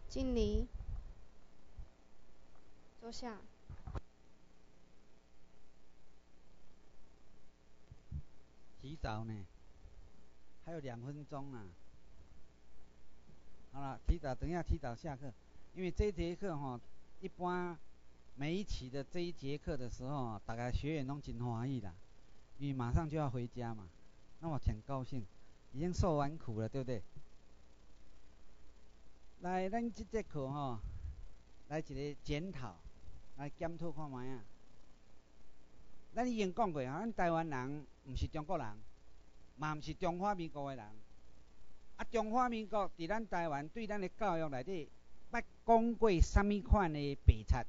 敬礼，坐下。 提早呢，还有2分钟啊。好了，等一下提早下课，因为这一节课一般每一期的这一节课的时候，大家学员都真欢喜啦，因为马上就要回家嘛，那我挺高兴，已经受完苦了，对不对？来，咱这节课来一个检讨，来检讨看卖啊。咱已经讲过咱台湾人不是中国人，嘛不是中华民国的人。中华民国伫咱台湾对咱的教育内底，捌讲过什么款的白贼？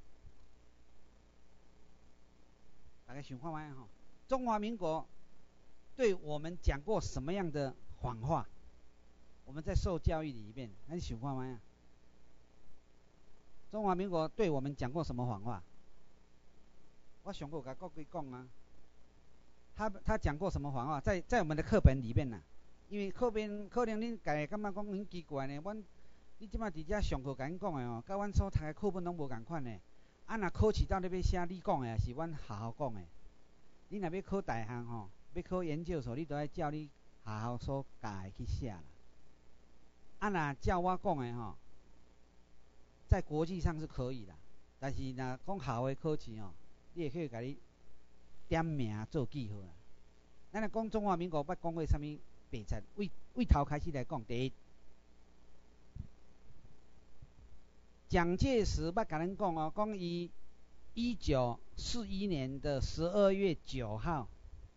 大家想看卖中华民国对我们讲过什么样的谎话？我们在受教育里面，咱想看卖中华民国对我们讲过什么谎话？我上过甲各位讲啊，他讲过什么谎话？在我们的课本里面因为课本可能恁家己感觉讲很奇怪呢，你即摆伫遮上课甲恁讲的甲阮所读的课本拢无共款呢。若考试到底要写你讲的，还是阮学校讲的？你若要考大学要考研究所，你都要照你学校所教的去写啦。若照我讲的在国际上是可以啦，但是若讲校的考试你会去甲你点名做记号啦。咱若讲中华民国捌讲过啥物白贼？为头开始来讲，第一，蒋介石捌甲咱讲讲伊1941年的12月9号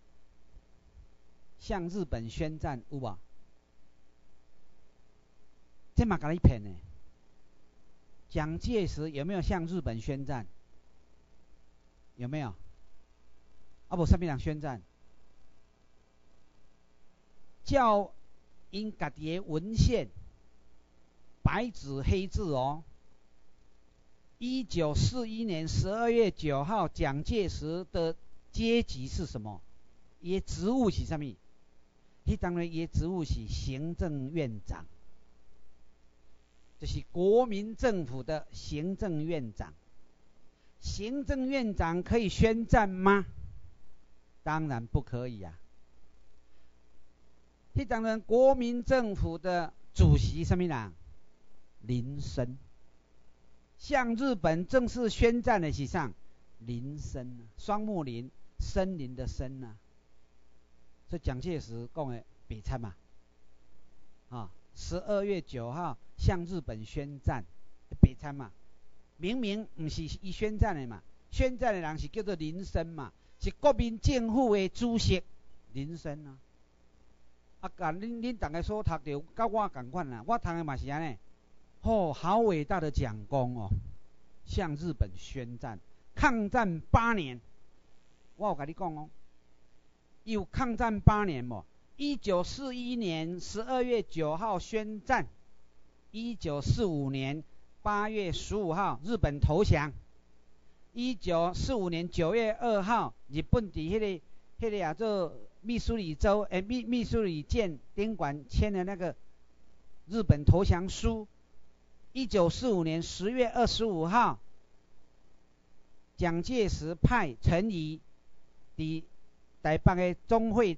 向日本宣战，有无？这嘛甲你骗呢？蒋介石有没有向日本宣战？有没有？无啥物人宣战？照因家己的文献，白纸黑字1941年12月9号，蒋介石的阶级是什么？伊的职务是啥物？迄当然，伊的职务是行政院长，就是国民政府的行政院长。行政院长可以宣战吗？当然不可以啊。迄当然，国民政府的主席什么人？林森。向日本正式宣战的是上林森，双木林，森林的森啊。所以蒋介石讲的白贼嘛，12月9号向日本宣战，白贼嘛。明明不是伊宣战的嘛，宣战的人是叫做林森嘛，是国民政府的主席林森啊。恁大家所读到，甲我同款啦，我读的嘛是安尼。好伟大的蒋公向日本宣战，抗战8年。我有甲你讲有抗战8年无？1941年12月9号宣战，1945年8月15号日本投降，1945年9月2号日本伫迄个做密苏里州密苏里舰宾馆签的那个日本投降书。1945年10月25号，蒋介石派陈仪伫台北的中会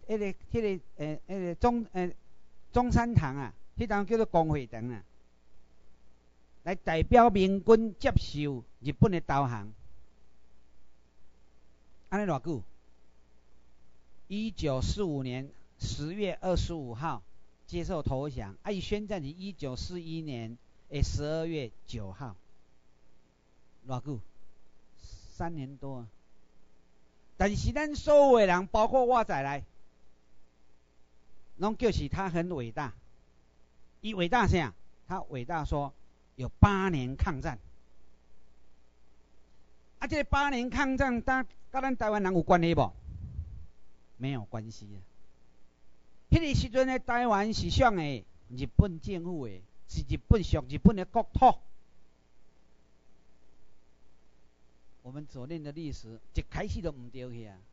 中山堂啊，迄当叫做公会堂啊，来代表民军接受日本的投降。安尼偌久？1945年10月25号接受投降，伊宣战是1941年12月9号，偌久？3年多啊。但是咱所有的人，包括我在内，拢叫是他很伟大。伊伟大啥？他伟大说有8年抗战。这个8年抗战，甲咱台湾人有关系无？没有关系啊。迄个时阵的台湾是属于日本政府的，是日本的国土。我们所念的历史一开始就唔对去啊。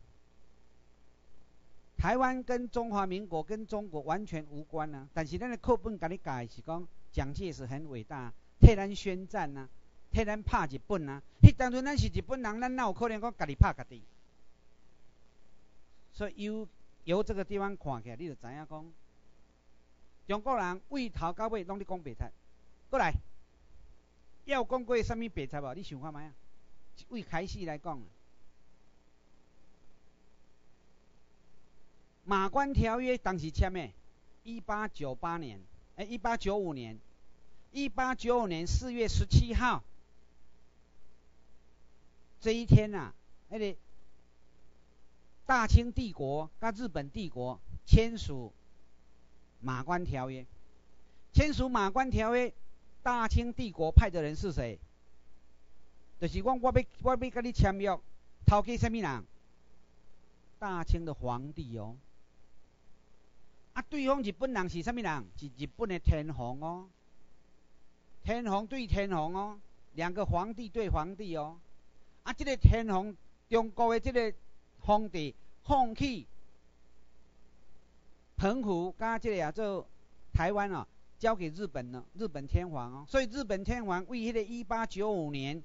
台湾跟中华民国跟中国完全无关啊，但是咱的课本甲你教是讲蒋介石很伟大， 替咱宣战啊，替咱拍日本啊。迄当阵咱是日本人，咱哪有可能讲家己拍家己？所以由这个地方看起来，你就知影讲，中国人为头到尾拢咧讲白菜。过来，要讲过啥物白菜无？你想看觅啊？为开始来讲，马关条约当时签的，1898年，1895年，1895年4月17号，这一天啊，那个大清帝国跟日本帝国签署马关条约。签署马关条约，大清帝国派的人是谁？就是讲我要跟你签约，头家什么人？大清的皇帝哦。啊，对方日本人是什么人？是日本的天皇哦。天皇对天皇哦，两个皇帝对皇帝哦。啊，这个天皇，中国的这个皇帝放弃澎湖加这个做台湾哦，交给日本了，日本天皇哦。所以日本天皇为迄个1895年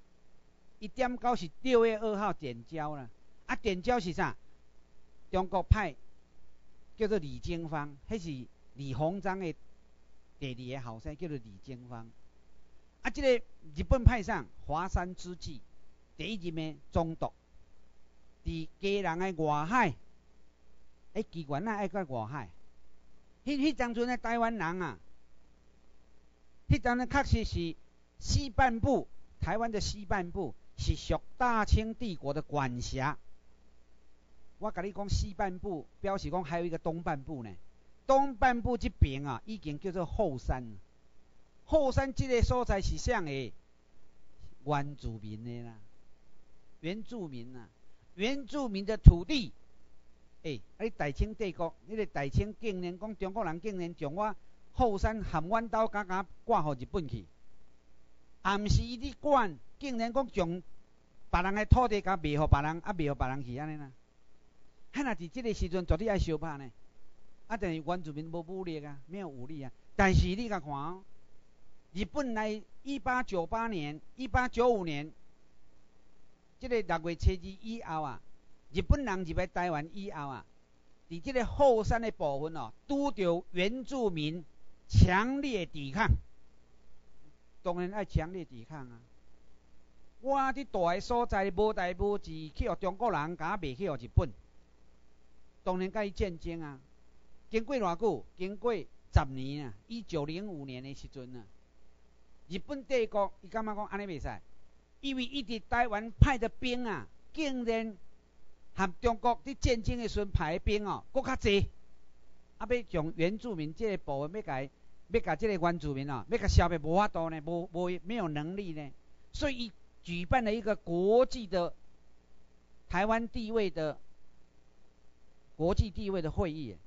1点9是6月2号点交了。啊，点交是啥？中国派叫做李经方，迄是李鸿章的第2个后生，叫做李经方。啊，这个日本派上华山之际第一任的总督，伫基隆的外海，基原仔爱到外海。迄当阵的台湾人啊，迄当阵确实是西半部，台湾的西半部是属大清帝国的管辖。我甲你讲西半部，表示讲还有一个东半部呢。东半部这边啊，已经叫做后山。后山这个所在是啥个？原住民的啦，原住民啊，原住民的土地。你大清帝国，你个大清竟然讲中国人竟然将我后山含阮岛赶挂互日本去，啊，毋是伊咧管，竟然讲将别人的土地甲卖互别人，啊卖互别人去安尼啦。若伫即个时阵，绝对爱相拍呢。啊，但是原住民无武力啊，没有武力啊。但是你甲看哦，日本来1898年、1895年，即个6月初2以后啊，日本人入来台湾以后啊，伫即个后山的部分哦，拄着原住民强烈抵抗。当然爱强烈抵抗啊！我伫大个所在无代无志，去互中国人甲卖去互日本。当然甲伊战争啊！经过偌久？经过10年啊！1905年的时阵啊，日本帝国伊感觉讲安尼袂使，因为伊伫台湾派的兵啊，竟然和中国伫战争的时阵派的兵哦，搁较济，啊，要将原住民这个部分要甲这个原住民哦，要甲消灭无法度呢，没有能力呢，所以伊举办了一个国际的台湾地位的国际地位的会议，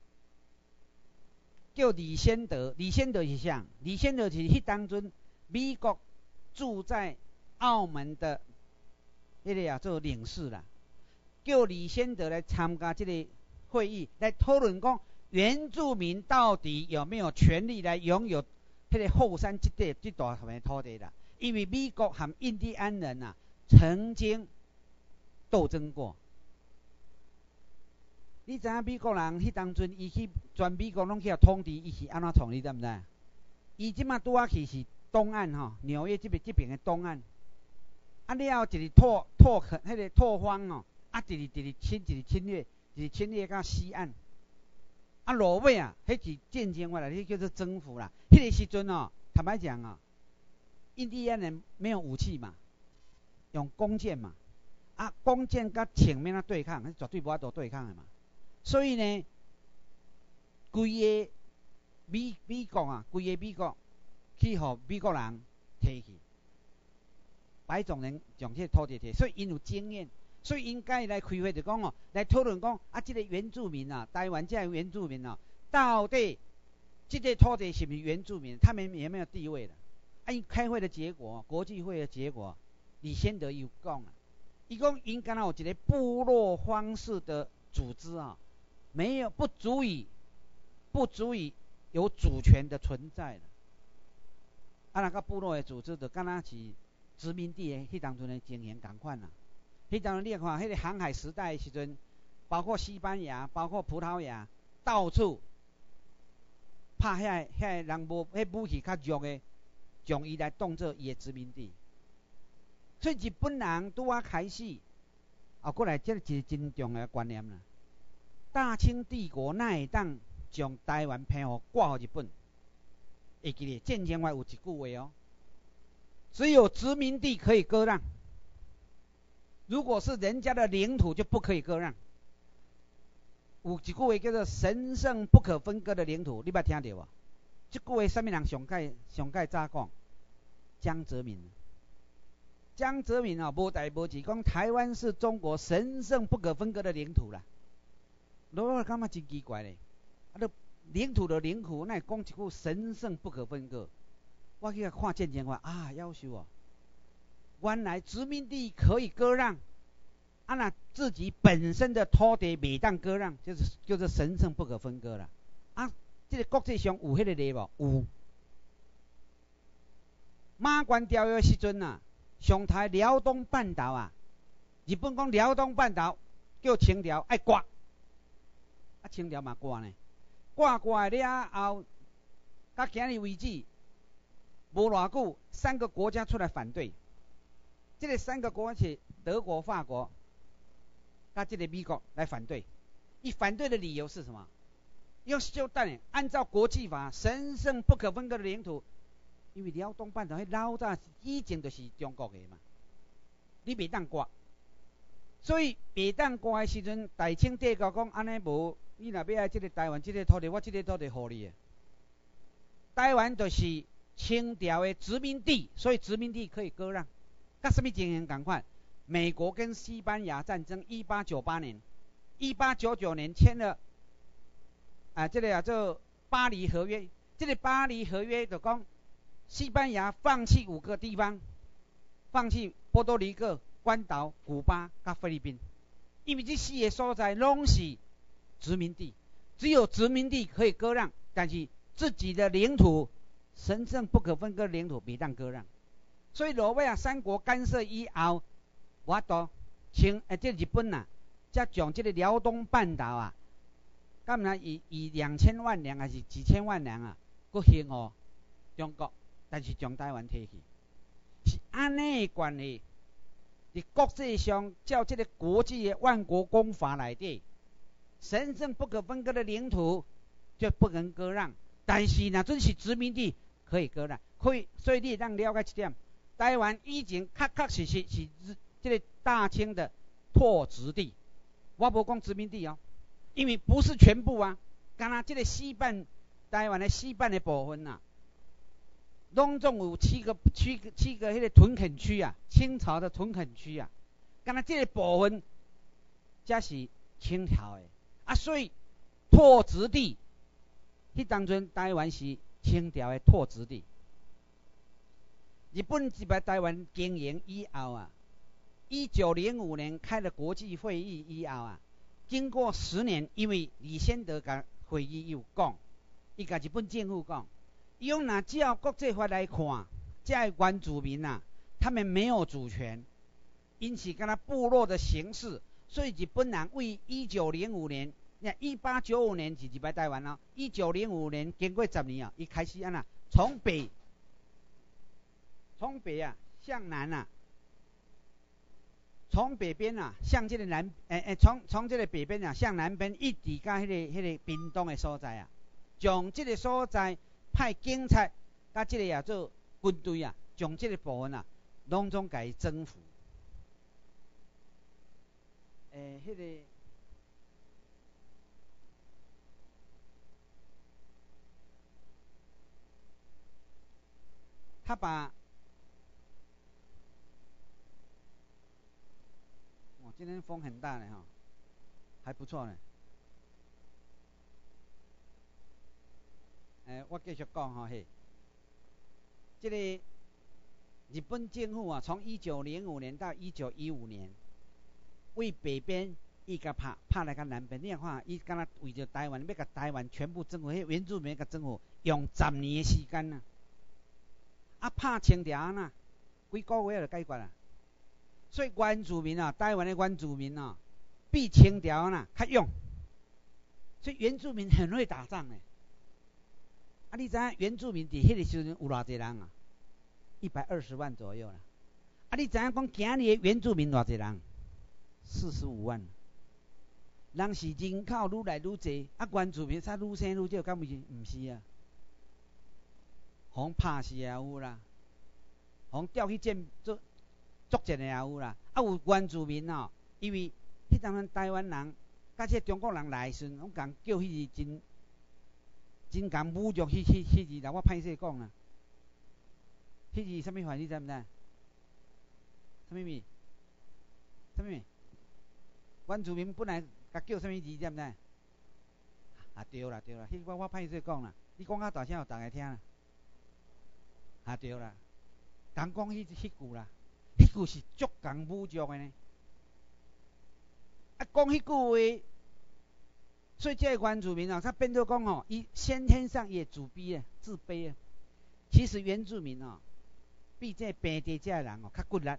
叫李先德。李先德是啥？李先德是迄当阵美国驻在澳门的迄个做领事啦，叫李先德来参加这个会议，来讨论讲原住民到底有没有权利来拥有迄个后山这大片土地啦？因为美国和印第安人啊曾经斗争过。你知影美国人迄当阵，伊去全美国拢去互统治，伊是安怎创？你知毋知？伊即马拄仔去是东岸吼，纽约这边的东岸。啊了后就是迄个拓荒哦，啊一直侵略到西岸。啊落尾啊，迄是渐渐过来，迄叫做征服啦。迄个时阵哦，坦白讲哦，印第安人没有武器嘛，用弓箭嘛，啊弓箭甲枪免对抗，迄绝对无法度对抗的嘛。所以呢，规个美国啊，去互美国人摕去，白种人将这土地摕，所以因有经验，所以应该来开会就讲哦，来讨论讲啊，这个原住民啊，台湾这原住民啊，到底这个土地是不是原住民？他们有没有地位的？啊，因开会的结果，国际会的结果，李先德有讲啊，伊讲应该有一个部落方式的组织啊。没有不足以有主权的存在的。 那个部落的组织就敢若是殖民地的迄当阵的情形同款啦。迄当阵你看，迄个航海时代的时阵，包括西班牙、包括葡萄牙，到处拍遐人无迄武器较弱的，将伊来当做伊的殖民地。所以日本人拄啊开始，过来，这是一个真重要的观念啦。大清帝国哪会当将台湾偏互挂互日本？会记咧，建前话有一句话哦，只有殖民地可以割让，如果是人家的领土就不可以割让。有一句话叫做“神圣不可分割的领土”，你捌听到无？这句话什么人上界早讲？江泽民。江泽民无代无志讲台湾是中国神圣不可分割的领土啦。我感觉真奇怪咧，领土的领土，那会讲一句神圣不可分割？我去看建前话夭寿哦，原来殖民地可以割让，那自己本身的土地袂当割让，就是叫做神圣不可分割啦。这个国际上有迄个例无？有。马关条约时阵上台辽东半岛日本讲辽东半岛叫清朝爱割，清朝嘛割呢，割了后，到今日为止，无偌久，3个国家出来反对。这个3个国家是德国、法国，跟这个美国来反对。伊反对的理由是什么？用就等按照国际法，神圣不可分割的领土。因为辽东半岛迄老早以前就是中国的嘛，你袂当割，所以袂当割的时阵，大清帝国讲安尼无，你若要爱这个台湾这个土地，我这个土地互你的。台湾就是清朝的殖民地，所以殖民地可以割让。甲什么情形同款？美国跟西班牙战争，1898年，1899年签了这个做巴黎合约。这个巴黎合约就讲。西班牙放弃5个地方，放弃波多黎各、关岛、古巴跟菲律宾，因为这4个所在拢是殖民地，只有殖民地可以割让，但是自己的领土神圣不可分割的领土袂当割让。所以罗马3国干涉以后，我都这日本才将这个辽东半岛敢若以2000万人还是几千万人搁还互中国。但是将台湾摕去，是安尼的关系。伫国际上，照这个国际的万国公法内底，神圣不可分割的领土就不能割让。但是若准是殖民地，可以割让，可以。所以你让了解一点，台湾以前确实是这个大清的拓殖地，我无讲殖民地哦，因为不是全部敢若这个台湾的西半的部分拢总有7个迄个屯垦区清朝的屯垦区敢若这个部分才是清朝的所以拓殖地，迄当阵台湾是清朝的拓殖地。日本入来台湾经营以后1905年开了国际会议以后经过10年，因为李先德甲会议有讲，伊甲日本政府讲。用若照国际法来看，这原住民他们没有主权，因此跟他部落的形式，所以日本人为1905年，1895年是入来台湾1905年经过10年伊开始从北向南从北边向这个南从这个北边向南边一直到迄个屏东的所在将这个所在。派警察甲这个做军队将这个部分拢总甲伊征服。迄个他把今天风很大呢还不错呢。我继续讲这个日本政府从1905年到1915年，为北边伊甲拍来到南边，你看伊敢若为着台湾要甲台湾全部征服，迄原住民甲征服用10年的时间啊拍清朝安那，几个月就解决啦。所以原住民啊，台湾的原住民啊，比清朝安那较勇。所以原住民很会打仗诶。啊，你知影原住民伫迄个时阵有偌济人啊？120万左右啦。啊，你知影讲今年的原住民偌济人？45万。人是人口愈来愈济，啊，原住民才愈生愈少，敢毋是？毋是啊，互拍死也有啦，互调去作战的也有啦。啊，有原住民哦，因为迄当阵台湾人甲这中国人来时，拢共叫迄字真共侮辱迄字啦，我歹势讲啦。迄字什么话你知毋知？什么物？什么物？原住民本来甲叫什么字知毋知？啊对啦，迄我歹势讲啦，你讲较大声，互大家听啦。啊对啦，共讲迄句啦，迄句是足共侮辱的呢。啊，讲迄句话，所以这个原住民啊，他变做讲哦，伊先天上也自卑啊。其实原住民哦，比这平地这人哦较骨力。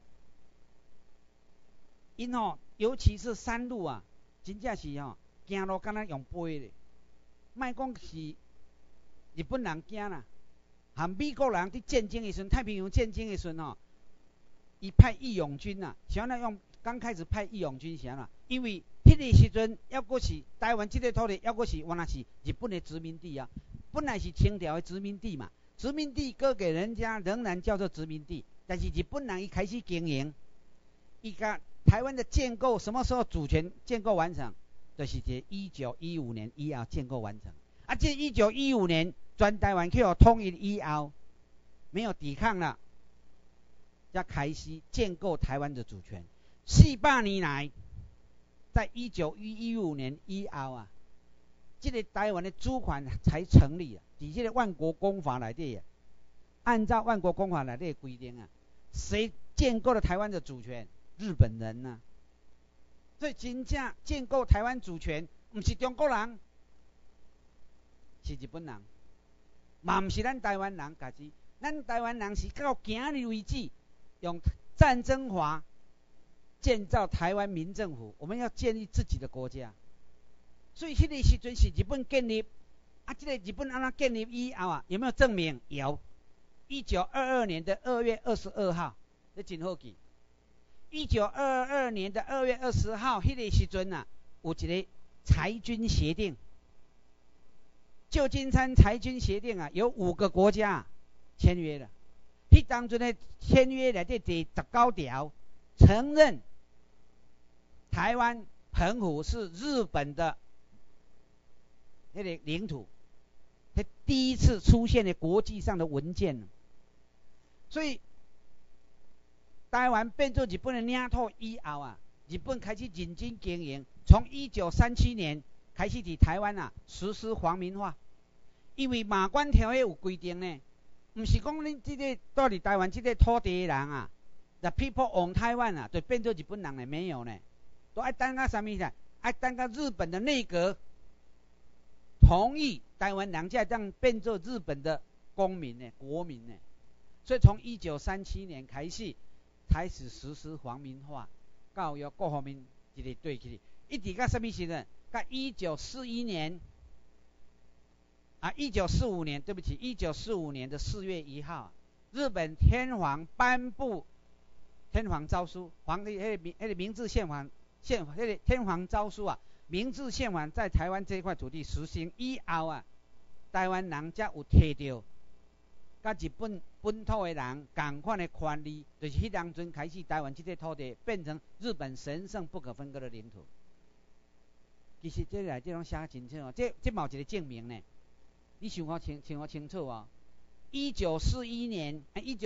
因哦，尤其是山路啊，真正是哦，行路敢若用飞咧。莫讲是日本人行啦，和美国人伫战争的时阵，太平洋战争的时阵哦，伊派义勇军啊，想要用刚开始派义勇军啥啦？因为迄个时阵，抑阁是台湾这个土地，抑阁是原来是日本的殖民地啊，本来是清朝的殖民地嘛，殖民地割给人家，仍然叫做殖民地。但是日本人一开始经营，伊甲台湾的建构什么时候主权建构完成？就是这1915年以后建构完成。啊，这1915年全台湾去互统一以后，没有抵抗了，才开始建构台湾的主权。400年来，在1915年以后啊，这个台湾的主权才成立啊。伫这个万国公法内底啊，按照万国公法内底的规定啊，谁建构了台湾的主权？日本人啊。所以真正建构台湾主权，毋是中国人，是日本人，嘛毋是咱台湾人家己。咱台湾人是到今日为止，用战争法建造台湾民政府，我们要建立自己的国家。所以迄个时阵是日本建立，啊，这个日本安怎建立以后啊，有没有证明？有。1922年的2月22号，这真好记。1922年的2月20号，迄个时阵啊，有一个裁军协定，旧金山裁军协定啊，有5个国家签约了。迄当中的签约内底第19条，承认台湾澎湖是日本的那个领土，它第一次出现的国际上的文件。所以台湾变做日本的领土以后啊，日本开始认真经营，从1937年开始伫台湾啊实施皇民化。因为马关条约有规定呢，毋是讲恁这个住伫台湾这个土地的人啊 ，the people on Taiwan 啊，就变做日本人呢？没有呢，都爱等到什么呢？爱等到日本的内阁同意台湾人才当变做日本的公民呢，国民呢。所以从1937年开始实施皇民化，教育各方面一直对起，一直到什么时呢？到1941年啊，1945年，对不起，1945年的4月1号，日本天皇颁布天皇诏书，皇帝那个明治宪法那个天皇诏书啊，明治宪法在台湾这块土地实行以后啊，台湾人才有摕到甲日本本土的人同款的权利，就是迄当阵开始，台湾这块土地变成日本神圣不可分割的领土。其实这内底拢写真清楚，这嘛有一个证明呢。你想我清楚哦。1945年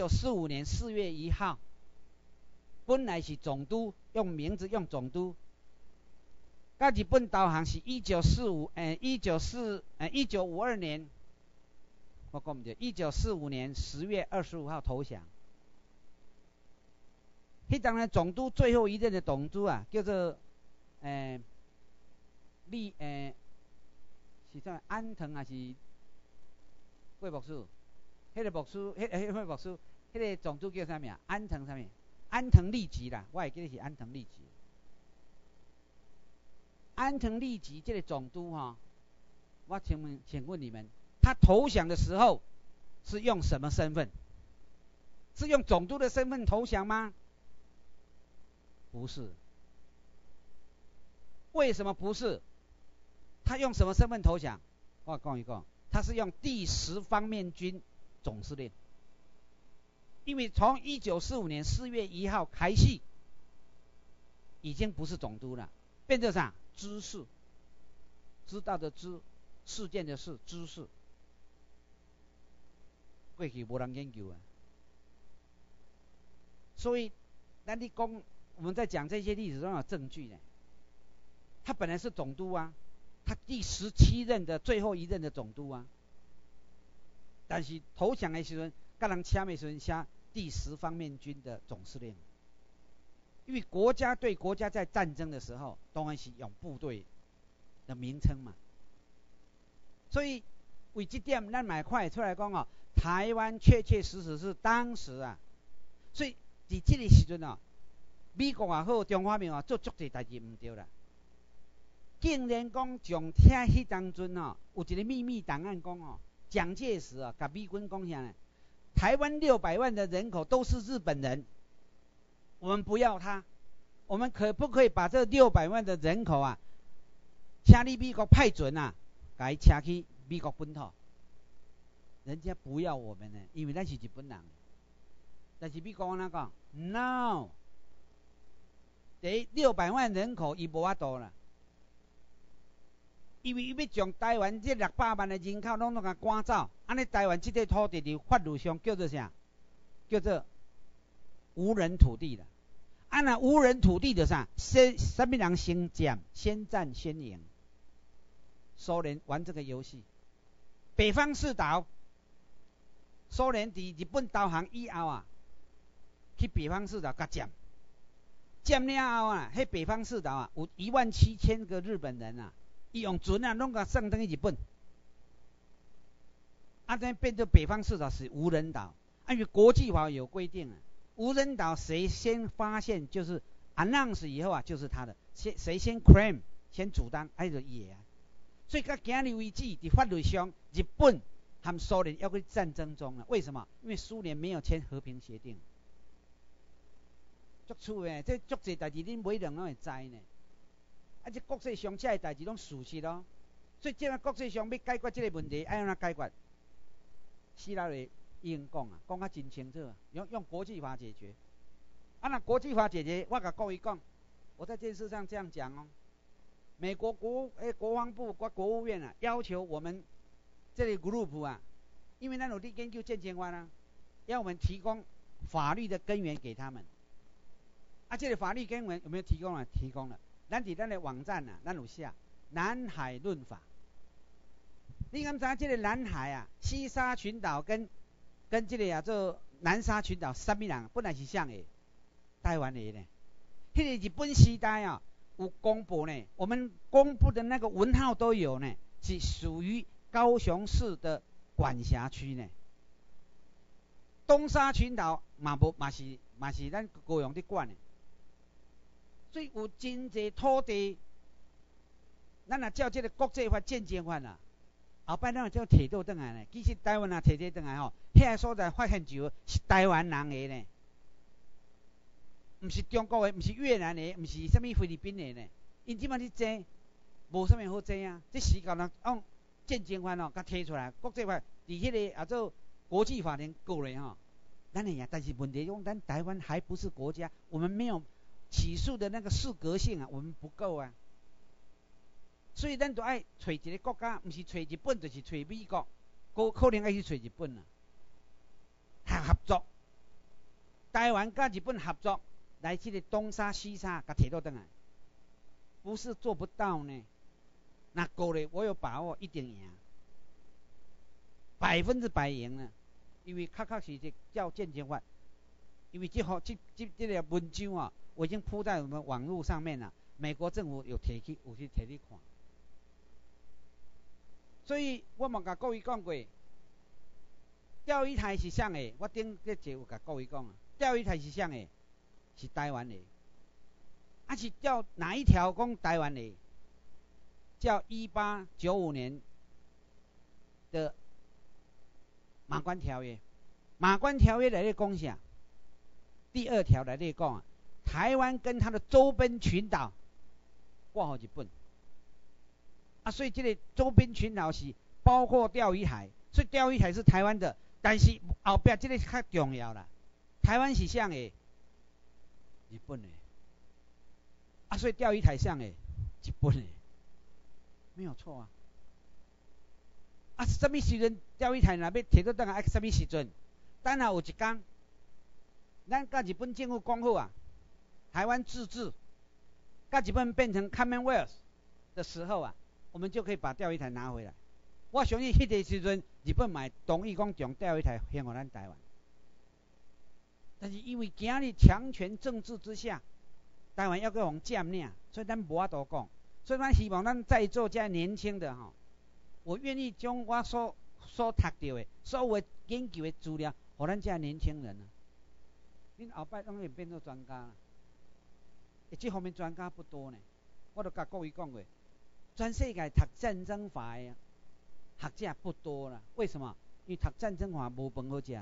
4月1号，本来是总督名字用总督，甲日本投降是1952年。我讲唔对，1945年10月25号投降。迄当然总督最后一任的总督啊，叫做是啥安藤还是桂木树？ 迄个牧师，迄个牧师，迄个总督叫啥名？安藤啥名？安藤利吉啦，我会记得是安藤利吉。安藤利吉这个总督哈，我请问你们，他投降的时候是用什么身份？是用总督的身份投降吗？不是。为什么不是？他用什么身份投降？我讲一讲，他是用第10方面军总司令。因为从1945年4月1号开始，已经不是总督了，变成啥？知事，知道的知，事件的事，知事。过去没人研究啊，所以咱你讲，我们在讲这些历史中有证据呢。他本来是总督啊，他第17任的最后一任的总督啊，但是投降的时候，跟人签的时候写第10方面军的总司令。因为国家对国家在战争的时候，当然是用部队的名称嘛。所以为这点，咱买快出来讲哦，台湾确确实实是当时啊，所以在这个时阵哦，美国也好，中华民国做足侪代志唔对啦。竟然讲上听迄当阵哦，有一个秘密档案讲哦，蒋介石啊，甲美军讲啥呢？台湾600万的人口都是日本人，我们不要他，我们可不可以把这600万的人口啊，请你美国派准啊，甲伊请去美国本土？人家不要我们呢，因为咱是日本人。但是美国安怎讲 ？No， 第600万人口伊无法度啦。因为伊要将台湾这600万的人口拢甲赶走，安尼台湾这块土地伫法律上叫做啥？叫做无人土地啦。那无人土地就啥？什么人先占？先占先赢。苏联玩这个游戏，北方四岛，苏联伫日本投降以后啊，去北方四岛甲占，占了后啊，迄北方四岛啊，有17000个日本人啊。伊用船啊，拢甲送等去日本，这变成北方四岛是无人岛。因为国际法有规定啊，无人岛谁先发现就是 announce 以后啊，就是他的，谁先 claim 先主张，就伊啊。所以到今日为止，伫法律上，日本和苏联要去战争中啊。为什么？因为苏联没有签和平协定。足趣诶，这足侪代志恁每人拢会知呢。这国际上这代志拢事实咯，所以即个国际上要解决这个问题，要安怎解决？希拉里已经讲啊，讲较真清楚啊，用国际法解决。那国际法解决，我甲各位讲，我在电视上这样讲哦。美国国防部、国务院啊，要求我们这个 group 啊，因为咱有伫研究建签法啊，要我们提供法律的根源给他们。这个法律根源有没有提供啊？提供了。咱伫咱的网站啊，咱有写南海论法。你敢知这个南海啊，西沙群岛跟这个啊做南沙群岛，什么人本来是谁的？台湾的呢？迄个日本时代啊，有公布呢，我们公布的那个文号都有呢，是属于高雄市的管辖区呢。东沙群岛嘛是咱高雄伫管的。所以有真侪土地，咱若照这个国际法建签法啊，后摆咱就摕倒转来呢。其实台湾啊摕这转来吼，遐个所在发现就是台湾人的呢，毋是中国的，毋是越南的，毋是啥物菲律宾的呢。因即摆咧争，无啥物好争啊。这时间人用建签法甲摕出来，国际法伫迄个做国际法庭告咧吼，咱的呀。但是问题讲，咱台湾还不是国家，我们没有起诉的那个适格性啊，我们不够啊，所以咱就爱找一个国家，毋是找日本，就是找美国，可能爱去找日本啊，合作，台湾甲日本合作来这个东沙西沙甲摕倒转来，不是做不到呢。那过咧，我有把握一定赢，100%赢啊，因为确实是叫建签法，因为这个文章啊。我已经铺在我们网络上面了，美国政府有去看，所以我嘛甲各位讲过， 钓鱼台是谁的？我顶个节有甲各位讲啊，钓鱼台是谁的？是台湾的。啊，是钓哪一条讲台湾的？叫1895年的马关条约。马关条约来咧讲啥？第2条来咧讲啊，台湾跟它的周边群岛挂予日本。啊，所以这个周边群岛是包括钓鱼台，所以钓鱼台是台湾的。但是后壁这个较重要啦，台湾是谁的？日本的。啊，所以钓鱼台谁的？日本的，没有错啊。啊，什么时阵钓鱼台若要摕到倒来？什么时阵？等下有一天，咱甲日本政府讲好啊，台湾自治，甲日本变成 Commonwealth 的时候啊，我们就可以把钓鱼台拿回来。我相信迄个时阵，日本嘛同意讲将钓鱼台还给咱台湾。但是因为今日强权政治之下，台湾要搁互占领，所以咱无法度讲。所以咱希望咱在座这年轻的吼，我愿意将我所读到的所有的研究的资料，互咱这年轻人啊。恁后摆拢会变做专家啦。这方面专家不多呢。我都甲各位讲过，全世界读战争法的学者不多啦。为什么？因为读战争法无饭好食。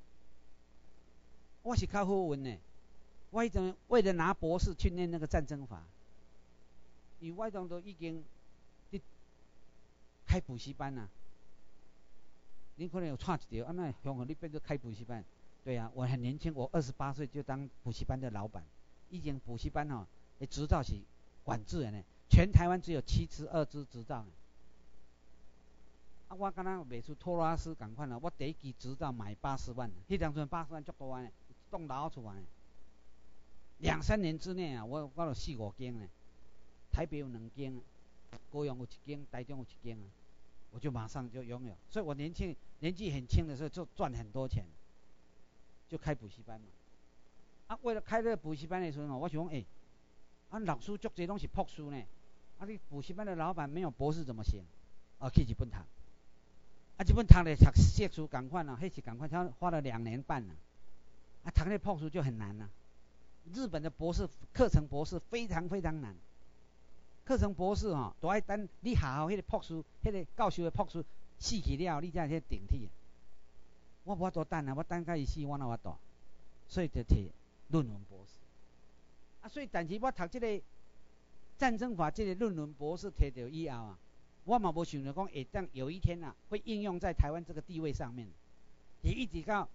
我是较好运的，我迄阵为了拿博士去念那个战争法，因为我迄阵都已经去开补习班啦。你可能有串一条，那向你变做开补习班？对啊，我很年轻，我28岁就当补习班的老板。以前补习班的执照是管制的呢，全台湾只有72支执照呢。啊，我敢若卖出托拉斯同款啦，我第一支执照买80万，迄当阵80万足多呢，栋楼厝呢。2、3年之内啊，我有4、5间呢，台北有2间，高雄有1间，台中有1间啊，我就马上就拥有。所以我年纪很轻的时候就赚很多钱，就开补习班嘛。啊，为了开这个补习班的时候，我想讲，啊，老师足侪拢是博士呢，啊，你补习班的老板没有博士怎么行？啊，去日本读。啊，日本读咧读硕士同款啊，迄是同款，他花了2年半啊。啊，读那博士就很难了。日本的博士课程博士非常非常难。课程博士都要等你下好迄个博士，迄个教授的博士死去了，你才去顶替。我无法度等啊，我等到伊死，我哪法度？所以就摕论文博士。啊，所以但是我读这个战争法这个论文博士摕到以后啊，我嘛无想着讲会当有一天啊会应用在台湾这个地位上面。也一直到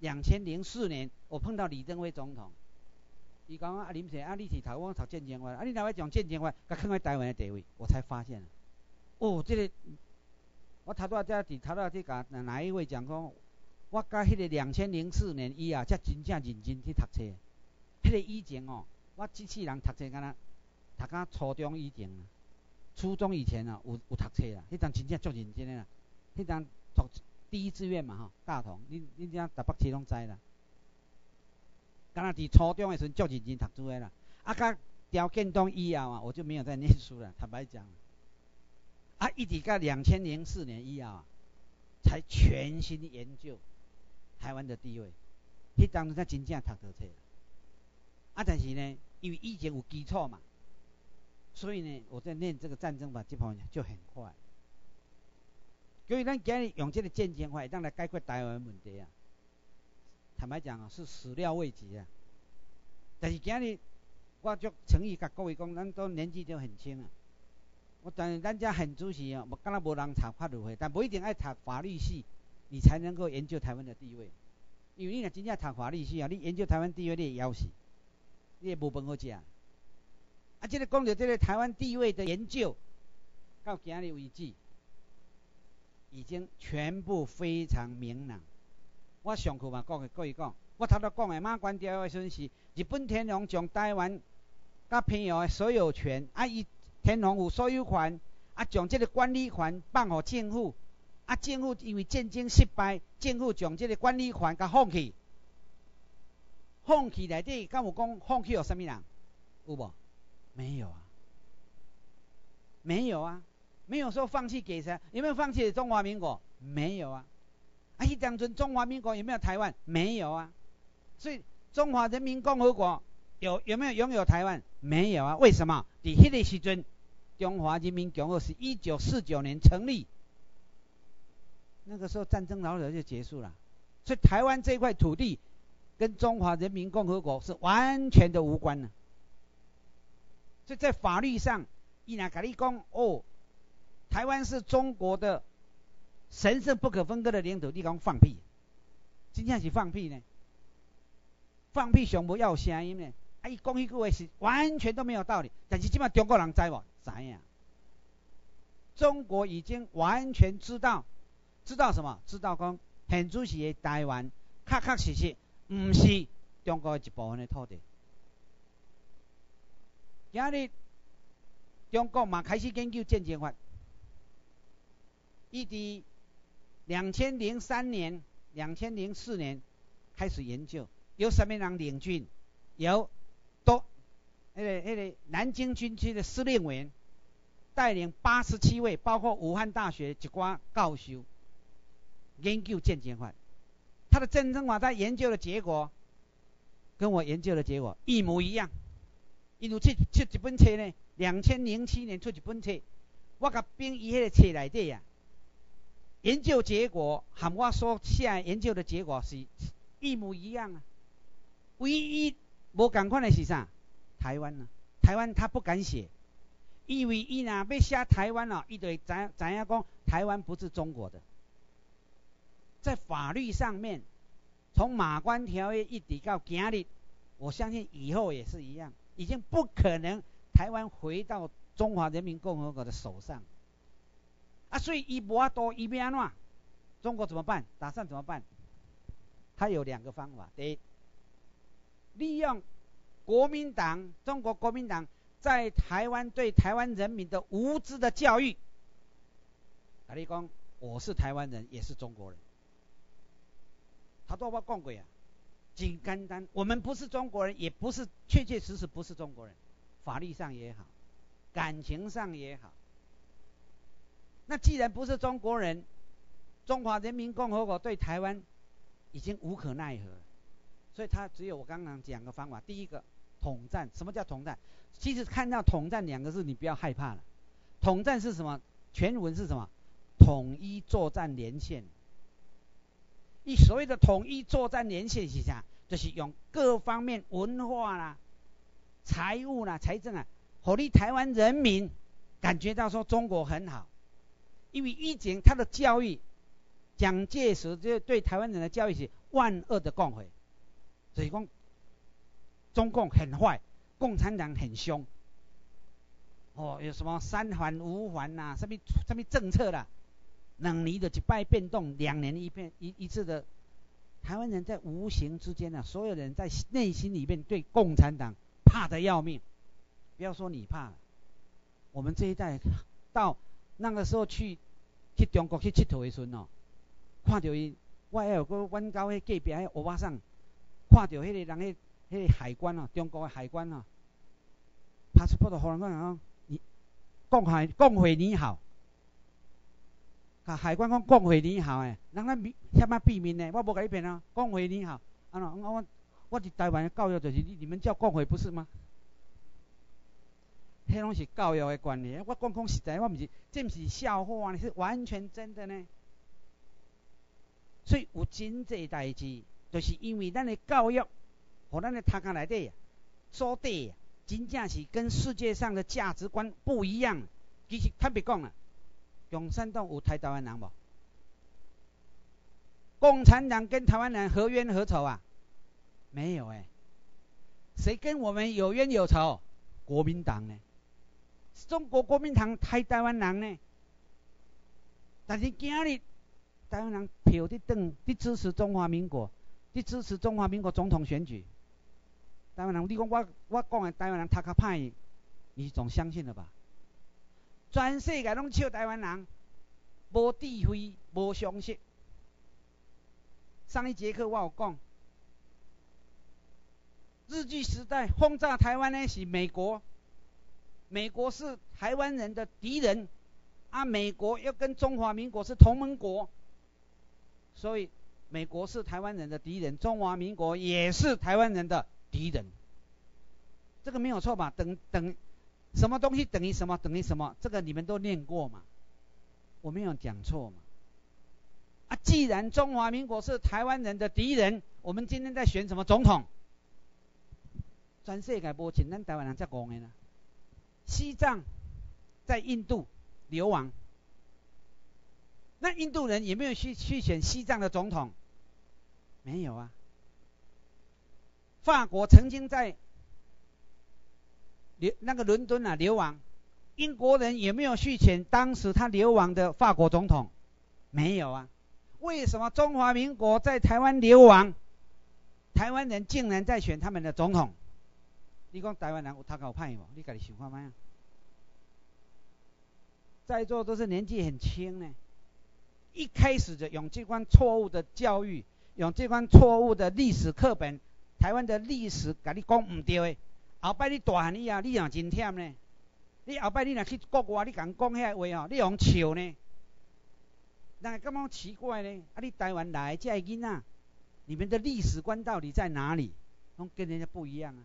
2004年，我碰到李登辉总统，伊讲啊林先生啊，你是我读建经法，啊你哪会将建经法甲放在台湾的地位？我才发现，这个我头拄仔头拄仔甲哪一位讲讲，我甲迄个2004年以后才真正认真去读册。迄个以前我这世人读册敢若读到初中以前啊，初中以前有读册啦，迄阵真正足认真的啦，迄阵读第一志愿嘛大同，恁遮台北市拢知啦。敢若伫初中的时阵足认真读书的啦，啊，甲调建东以后啊，我就没有再念书了，坦白讲。啊，一直到2004年以后啊，才全心研究台湾的地位。迄当时才真正读到册。啊，但是呢，因为以前有基础嘛，所以呢，我在念这个战争法这方面就很快。所以咱今日用这个建经法，会当来解决台湾问题啊。坦白讲是始料未及啊。但是今日我足诚意甲各位讲，咱都年纪都很轻啊。但是咱遮很主席啊，敢若无人读法律系，但不一定爱读法律系，你才能够研究台湾的地位。因为你若真正读法律系啊，你研究台湾地位，你会枵死，你会无饭好食。啊，这个讲到这个台湾地位的研究，到今日为止，已经全部非常明朗。我上课嘛讲给各位讲，我头拄讲的马关条约的时阵是日本天皇将台湾甲澎湖的所有权，啊，伊天皇有所有权，啊，将这个管理权放予政府，啊，政府因为战争失败，政府将这个管理权甲放弃。放弃内底敢有讲放弃予什么人？有无？没有啊，没有啊，没有说放弃给谁？有没有放弃中华民国？没有啊。 啊，迄当阵中华民国有没有台湾？没有啊。所以中华人民共和国有没有拥有台湾？没有啊。为什么？在迄个时阵，中华人民共和国是1949年成立，那个时候战争老早就结束了，所以台湾这块土地跟中华人民共和国是完全的无关的。所以在法律上，伊若跟你讲哦，台湾是中国的神圣不可分割的领土，你讲放屁，真正是放屁呢？放屁上无要有声音呢？啊，伊讲迄句话是完全都没有道理，但是即摆中国人知无？知影。中国已经完全知道什么？知道讲现主席的台湾确实唔是中国的一部分的土地。今日中国嘛开始研究建宪法，伊伫2003年、2004年开始研究，由什么人领军？由那个南京军区的司令员带领87位，包括武汉大学一寡教授研究建宪法。他的政治法在研究的结果跟我研究的结果一模一样。因为出一本册呢，2007年出一本册，我甲并伊迄个册内底啊，研究结果和我所写研究的结果是一模一样啊。唯一无同款的是啥？台湾啊，台湾他不敢写，因为伊若要写台湾哦，伊就会知影讲台湾不是中国的。在法律上面，从马关条约一直到今日，我相信以后也是一样，已经不可能台湾回到中华人民共和国的手上啊，所以伊无法度，伊要安怎？中国怎么办？打算怎么办？他有2个方法。第一，利用国民党，中国国民党在台湾对台湾人民的无知的教育，跟你讲，我是台湾人，也是中国人。他都我讲过啊，真简单，我们不是中国人，也不是确实不是中国人，法律上也好，感情上也好。那既然不是中国人，中华人民共和国对台湾已经无可奈何，所以他只有我刚刚讲的方法。第一个，统战。什么叫统战？其实看到统战2个字，你不要害怕了。统战是什么？全文是什么？统一作战连线。伊所谓的统一作战连线是啥？就是用各方面文化啦、财务啦、财政啊，让你台湾人民感觉到说中国很好。因为以前他的教育，蒋介石对台湾人的教育是万恶的共匪，就是讲中共很坏，共产党很凶。哦，有什么3环5环呐，什么政策啦，2年的一摆变动，2年一次的。台湾人在无形之间啊，所有人在内心里面对共产党怕得要命。不要说你怕了，我们这一代到那个时候去中国去佚佗的时候哦，看到伊，我还有个阮到迄隔壁迄欧巴桑，看到迄个人迄个海关哦，中国的海关哦，passport 互人讲你共会你好。海关讲共会你好诶，人咱什么避免呢？我无甲你骗啊，共会你好。我伫台湾的教育就是你们叫共会不是吗？迄拢是教育的关系。我讲实在，这不是笑话，是完全真的呢。所以有真济代志，就是因为咱的教育和咱的头壳内底所底真正是跟世界上的价值观不一样。其实坦白讲啦。共产党有台湾人无？共产党跟台湾人何冤何仇啊？没有诶。谁跟我们有冤有仇？国民党呢？中国国民党台湾人呢？但是今日台湾人票伫转，伫支持中华民国，伫支持中华民国总统选举。台湾人，你讲我讲的台湾人头壳歹，你总相信了吧？全世界拢笑台湾人无智慧、无常识。上一节课我有讲，日据时代轰炸台湾的是美国，美国是台湾人的敌人，啊，美国又跟中华民国是同盟国， 所以美国是台湾人的敌人，中华民国也是台湾人的敌人，这个没有错吧？什么东西等于什么等于什么，这个你们都念过嘛？我没有讲错嘛？啊，既然中华民国是台湾人的敌人，我们今天在选什么总统？全世界无像咱台湾人这戆的啦。西藏在印度流亡，那印度人有没有去选西藏的总统？没有啊。法国曾经在那个伦敦啊流亡，英国人有没有去选当时他流亡的法国总统？没有啊。为什么中华民国在台湾流亡，台湾人竟然在选他们的总统？你讲台湾人有头壳有歹无？你自己想看卖啊？在座都是年纪很轻呢，一开始就用这款错误的教育，用这款错误的历史课本，台湾的历史甲你讲唔对的，后摆你大汉以后，你也真忝呢。你后摆你若去国外，你敢讲遐话哦，你用笑呢？人会感觉奇怪呢？啊，你台湾来这些囡仔，你们的历史观到底在哪里？都跟人家不一样啊。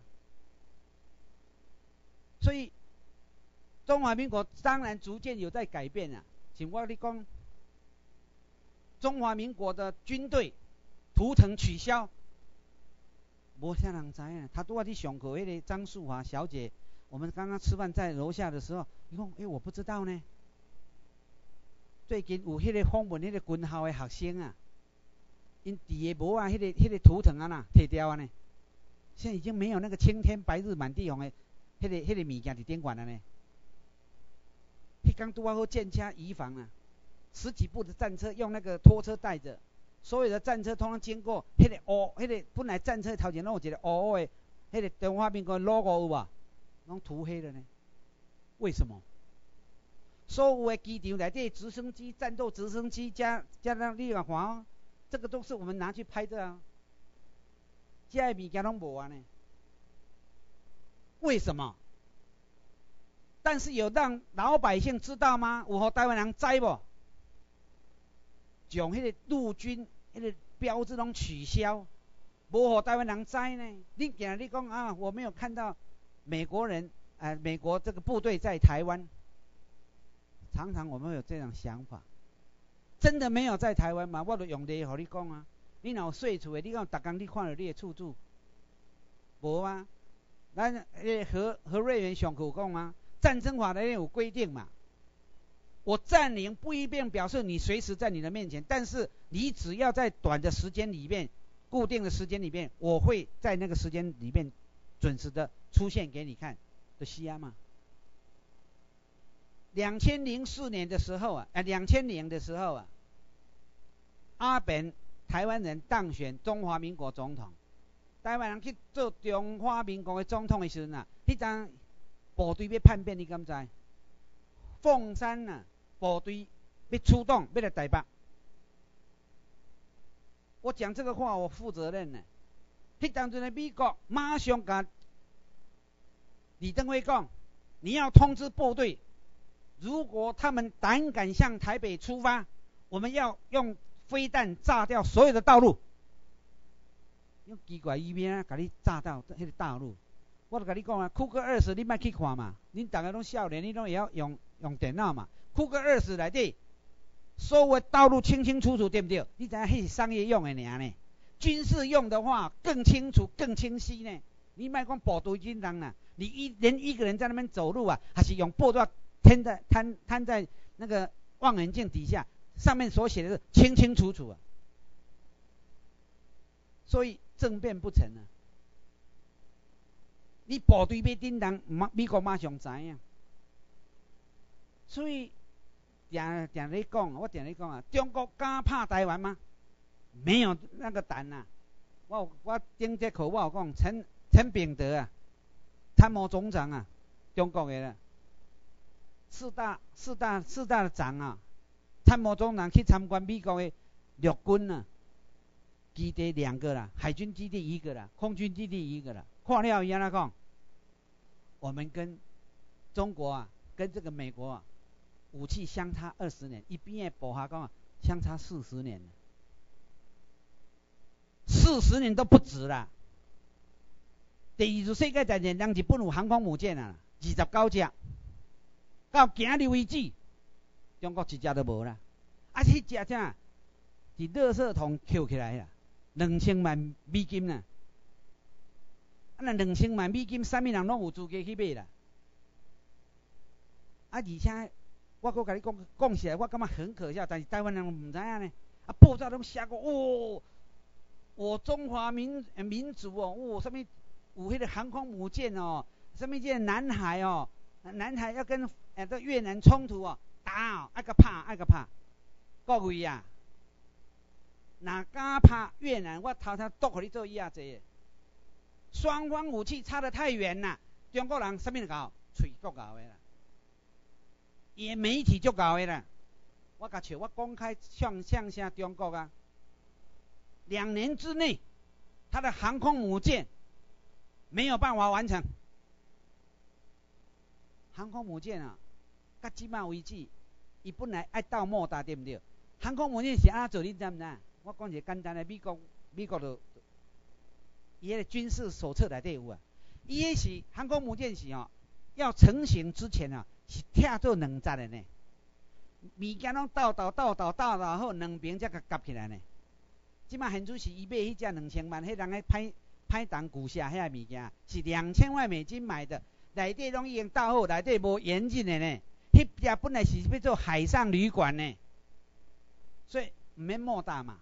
所以中华民国当然逐渐有在改变啊。像我跟你讲，中华民国的军队图腾取消，没啥人知啊。他拄仔去上课，那个张淑华小姐，我们刚刚吃饭在楼下的时候，你讲，我不知道呢。最近有迄个访问迄个军校的学生啊，因伫个帽啊，迄个图腾啊呐，摕掉啊呢。现在已经没有那个青天白日满地红的迄个物件伫顶管了呢。迄天拄好建车移防啊，10几部的战车用那个拖车带着，所有的战车通通经过，迄个乌，迄个本来战车头前拢有一个乌的，迄个中华民国 logo 有无？拢涂黑了呢？为什么？所有的机场内底直升机、战斗直升机加上你看哦，这个都是我们拿去拍的啊。这些物件拢无啊呢？为什么？但是有让老百姓知道吗？有互台湾人知无？将迄个陆军迄个标志拢取消，无互台湾人知呢？你今日你讲啊，我没有看到美国人美国这个部队在台湾。常常我们有这种想法，真的没有在台湾吗？我就用例和你讲啊，你若有细厝的，你讲逐工你看到你的厝主，无啊？咱何瑞元上课讲啊，战争法里有规定嘛。我占领不一定表示你随时在你的面前，但是你只要在短的时间里面，固定的时间里面，我会在那个时间里面准时的出现给你看，就是啊嘛。2004年的时候啊，2000年的时候啊，阿扁台湾人当选中华民国总统，台湾人去做中华民国的总统的时阵啊，迄阵部队要叛变，你敢知？凤山啊，部队要出动，要来台北。我讲这个话，我负责任呢。迄当阵的美国马上甲李登辉讲，你要通知部队。如果他们胆敢向台北出发，我们要用飞弹炸掉所有的道路。用奇怪语言甲你炸到迄个道路。我就甲你讲啊，库克20你莫去看嘛，恁大家拢少年，你拢会晓用电脑嘛。库克20内底所有的道路清清楚楚，对不对？你知影迄是商业用的尔呢，军事用的话更清楚、更清晰呢。你莫讲部队军人啦，你连一个人在那边走路啊，还是用布袋摊在那个望远镜底下，上面所写的是清清楚楚啊，所以政变不成啊。你部队要叮当，美国马上知影。所以定咧讲，我定咧讲啊，中国敢拍台湾吗？没有那个胆啊。我顶节课我有讲，陈炳德啊，参谋总长啊，中国的啦。四大的长啊，参谋总长去参观美国的陆军啊，基地2个啦，海军基地1个啦，空军基地1个啦。看了以后他讲，我们跟中国啊，跟这个美国啊，武器相差20年，一边的部下讲啊，相差40年了。 40年都不止啦。第二次世界大战，人日本有航空母舰啊，29只，到今日为止，中国一只都无啦。啊，迄只啥？伫垃圾桶捡起来啦，2000万美金啦。啊，那2000万美金，啥物人拢有资格去买啦。啊，而且我阁甲你讲起来，我感觉很可笑，但是台湾人唔知影呢。啊，报纸拢写过，哦，我中华民族哦，什么有迄个航空母舰哦，什么这南海哦，南海要跟这越南冲突哦，打哦，爱个拍，各位啊，哪敢拍越南？我头头剁互你做亚济。双方武器差得太远啦，中国人什么搞？嘴够搞的啦，也媒体就搞的啦。我甲笑，我公开向下中国啊，2年之内，他的航空母舰没有办法完成。航空母舰啊，到即摆为止，伊本来爱到莫达对不对？航空母舰是安怎做？你知唔知？我讲一个简单的，美国就伊个军事手册内底有啊。伊个是航空母舰是哦，要成型之前啊，是拆做2节的呢。物件拢倒好，2边才甲夹起来呢。即摆现主是伊买迄只2000万，迄人个歹当古下遐物件，是2000万美金买的，内底拢已经倒好，内底无严禁的呢。迄只本来是要做海上旅馆呢，所以唔免莫大嘛。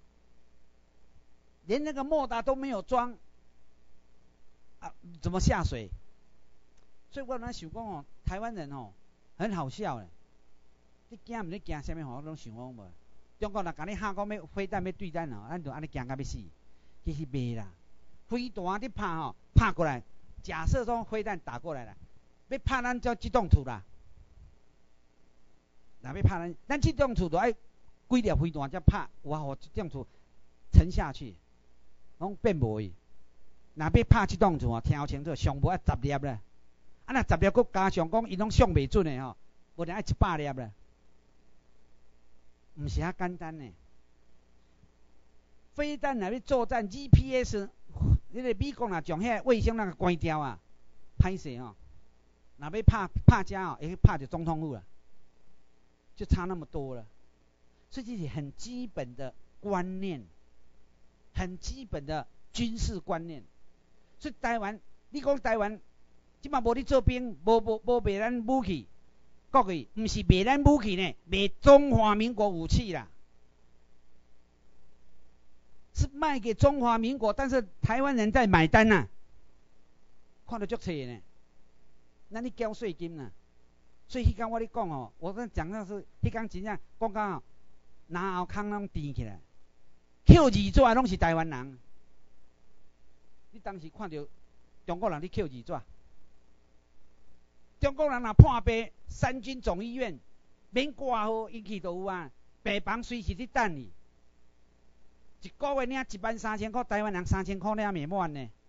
连那个莫达都没有装，啊，怎么下水？所以我那想讲哦，台湾人哦，很好笑嘞。你惊唔？你惊啥物？我拢想讲无。中国人甲你喊讲要飞弹要对咱哦，咱就安尼惊到要死。其实袂啦，飞弹你拍吼，拍过来，假设说飞弹打过来了，要拍咱叫机动处啦。若要拍咱机动处就爱几粒飞弹才拍，有法互机动处沉下去。拢变无去，若要拍机动处哦，听清楚，上无爱10粒啦。啊，若10粒佫加上讲，伊拢上袂准的吼，无定爱100粒啦。毋是遐简单呢。飞弹若要作战 ，GPS， 迄个美国若将遐卫星那个关掉啊，歹势哦。若要拍遮哦，会去拍着总统府啦，就差那么多了。所以这是很基本的观念。很基本的军事观念，所以台湾，你讲台湾，即马无咧做兵，无卖咱武器，各位，毋是卖咱武器呢，卖中华民国武器啦，是卖给中华民国，但是台湾人在买单呐、啊，看得足切呢，那你交税金呐，所以迄天我咧讲哦，我跟讲的是，迄天真正讲到哦，南后坑拢甜起来。扣二纸拢是台湾人，你当时看到中国人咧扣二纸，中国人若破病，3军总医院免挂号，因去都有啊，病房随时咧等你，一个月领13000块，台湾人3000块领袂满呢。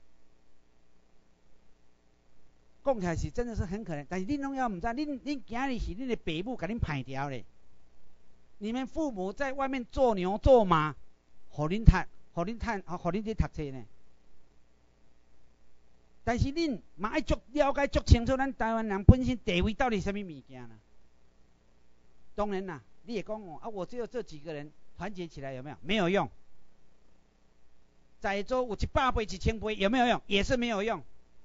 讲起来是真的是很可怜，但是恁拢要唔知，恁今日是恁的爸母甲恁排掉咧，你们父母在外面做牛做马。互恁去读册呢？但是恁嘛爱足了解足清楚，咱台湾人本身地位到底什么物件呢？当然啦，你也讲哦，啊，我只有这几个人团结起来有没有？没有用。在座有100倍、1000倍，有没有用？也是没有用。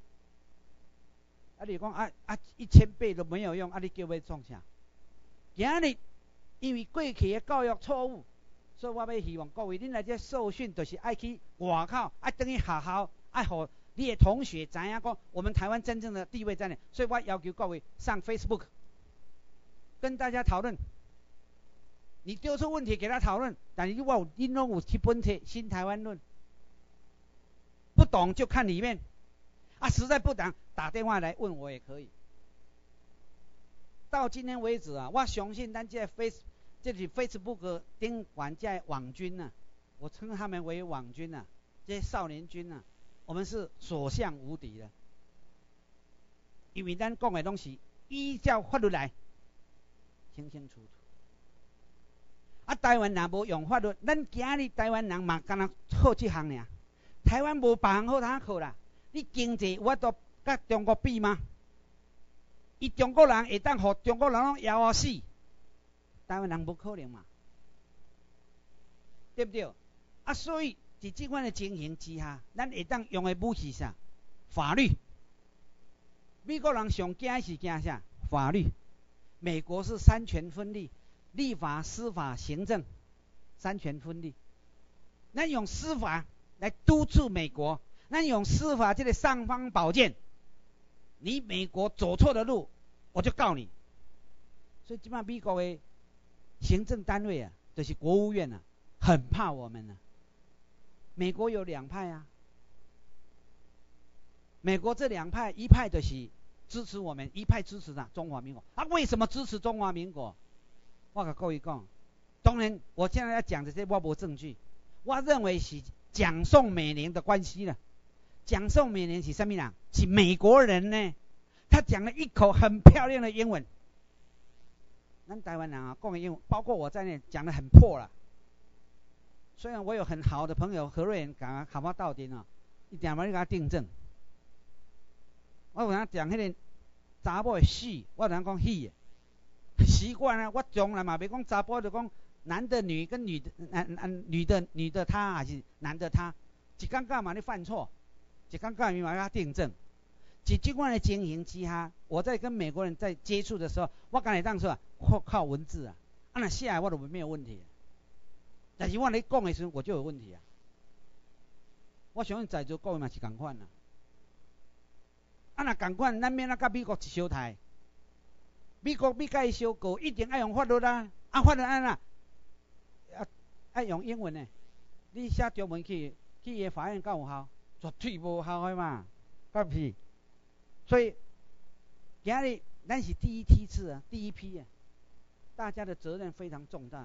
啊，你讲1000倍都没有用，啊，你叫我创啥？今日因为过去的教育错误。所以我要希望各位，恁来这受训，就是爱去外口，爱等于学校，爱互你的同学知影讲，我们台湾真正的地位在哪？所以我要求各位上 Facebook， 跟大家讨论。你丢出问题给他讨论，但是恁拢有一本册《新台湾论》，不懂就看里面，啊，实在不懂打电话来问我也可以。到今天为止啊，我相信咱这 Facebook 顶管这网军啊，我称他们为网军啊，这些少年军啊，我们是所向无敌的，因为咱讲的东西依照法律来，清清楚楚。 啊，台湾若无用法律，咱今日台湾人嘛，干那好这项尔。台湾无别项好通靠啦。你经济有法度甲中国比吗？伊中国人会当互中国人拢咬死，台湾人无可能嘛，对不对？啊，所以伫即款的情形之下，咱会当用的武器啥？法律。美国人上惊是惊啥？法律。美国是三权分立，立法、司法、行政，三权分立。咱用司法来督促美国，咱用司法这个尚方宝剑。你美国走错的路，我就告你。所以基本上美国的行政单位啊，就是国务院啊，很怕我们啊。美国有两派啊，美国这两派，一派就是支持我们，一派支持中华民国。啊，为什么支持中华民国？我跟各位讲，当然我现在要讲的这我无证据，我认为是蒋宋美龄的关系了。蒋宋美龄是什么人？是美国人呢。他讲了一口很漂亮的英文，咱台湾人啊，讲的英文，包括我在内，讲的很破了。虽然我有很好的朋友何瑞元讲喊我到底啊，一点嘛你给他订正。我有人讲迄个查某的死，我有人讲戏，习惯啊。我从来嘛别讲查甫，就讲男的女跟女的，女的他还是男的他，一尴尬嘛你犯错，一尴尬嘛要订正。在这款的情形之下，我在跟美国人在接触的时候，我敢会当说靠文字啊，那写来我都没有问题。但是我咧讲的时候，我就有问题啊。我相信在座各位嘛是同款啊。若同款，咱免甲美国一相态。美国要甲伊相告，一定爱用法律啦。法律安怎？爱用英文的。你写中文去伊法院敢有效？绝对无效的嘛，干屁！所以今日咱是第一梯次啊，第一批啊，大家的责任非常重大。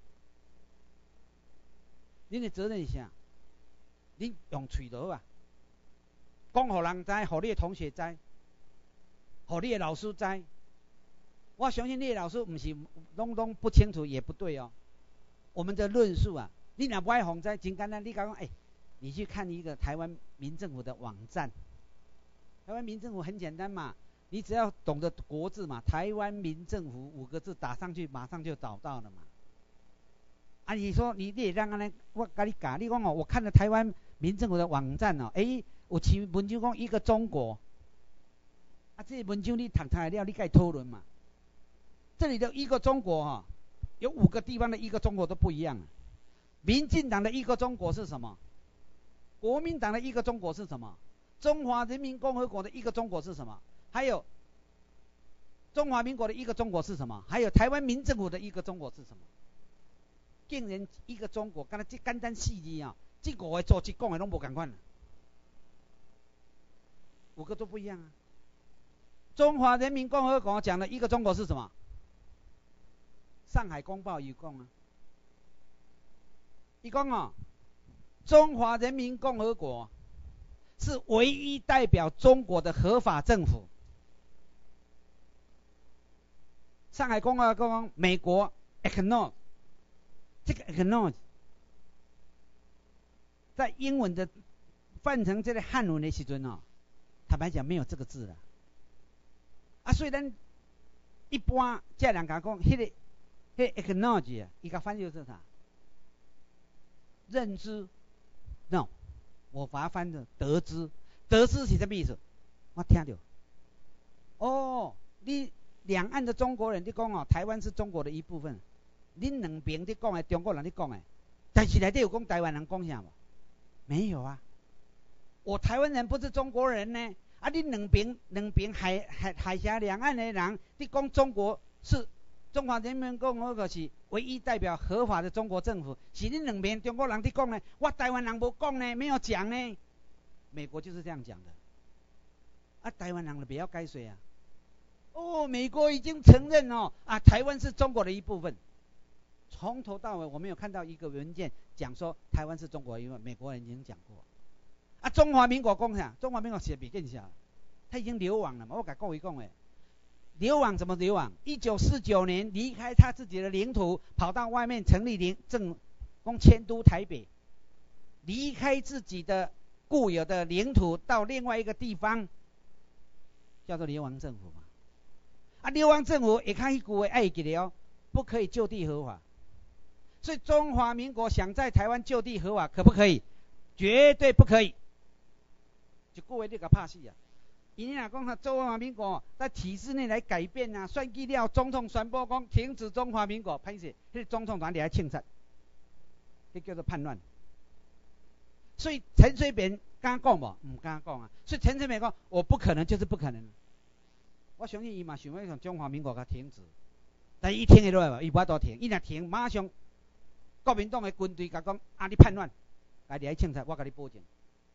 恁的责任是啥？恁用嘴就好啊，讲互人知，互你的同学知，互你的老师知。我相信你的老师不是拢不清楚也不对哦。我们的论述啊，你若不爱互知，真简单，你讲你去看一个台湾民政府的网站。台湾民政府很简单嘛，你只要懂得国字嘛，台湾民政府5个字打上去，马上就找到了嘛。你说你也让安尼，我跟你讲，你讲我看了台湾民政府的网站哦，有篇文章讲一个中国，这文章你读出来了，你该讨论嘛。这里的一个中国有5个地方的一个中国都不一样。民进党的一个中国是什么？国民党的一个中国是什么？中华人民共和国的一个中国是什么？还有中华民国的一个中国是什么？还有台湾民政府的一个中国是什么？竟然一个中国，敢若这简单4字啊，这5个组织讲的拢无同款，5个都不一样啊。中华人民共和国讲的一个中国是什么？上海公报有讲啊，伊讲中华人民共和国是唯一代表中国的合法政府。上海公报讲美国 acknowledge， 这个 acknowledge 在英文的翻成这个汉文的时阵坦白讲没有这个字了。所以咱一般这人讲迄个 acknowledge 伊甲翻译是啥？认知 ？No， 我把它翻成得知。得知是什么意思？我听到。你两岸的中国人，你讲台湾是中国的一部分，恁两边你讲的中国人你讲的，但是内底有讲台湾人讲啥无？没有啊。我台湾人不是中国人呢。你两边海峡两岸的人，你讲中国是中华人民共和国是唯一代表合法的中国政府，是恁两边中国人在讲呢，我台湾人无讲呢，没有讲呢。美国就是这样讲的。台湾人就不要改水啊。美国已经承认台湾是中国的一部分。从头到尾我没有看到一个文件讲说台湾是中国的一部分，美国人已经讲过。中华民国讲啥？中华民国是别见下，他已经流亡了嘛。我甲各位讲诶， 流亡怎么流亡？1949年离开他自己的领土，跑到外面成立迁都台北，离开自己的固有的领土到另外一个地方，叫做流亡政府嘛。流亡政府也看一股爱给的不可以就地合法。所以中华民国想在台湾就地合法，可不可以？绝对不可以。一句话你给怕死啊！因为讲中华民国在体制内来改变啊，选举了总统宣布讲停止中华民国，歹势，那个总统团来庆祝，那叫做叛乱。所以陈水扁敢讲无？唔敢讲啊。所以陈水扁讲，我不可能就是不可能。我相信伊嘛想要让中华民国甲停止，但伊停得落来无？伊无法度停，伊若停，马上国民党的军队甲讲你叛乱，来庆祝，我甲你保证。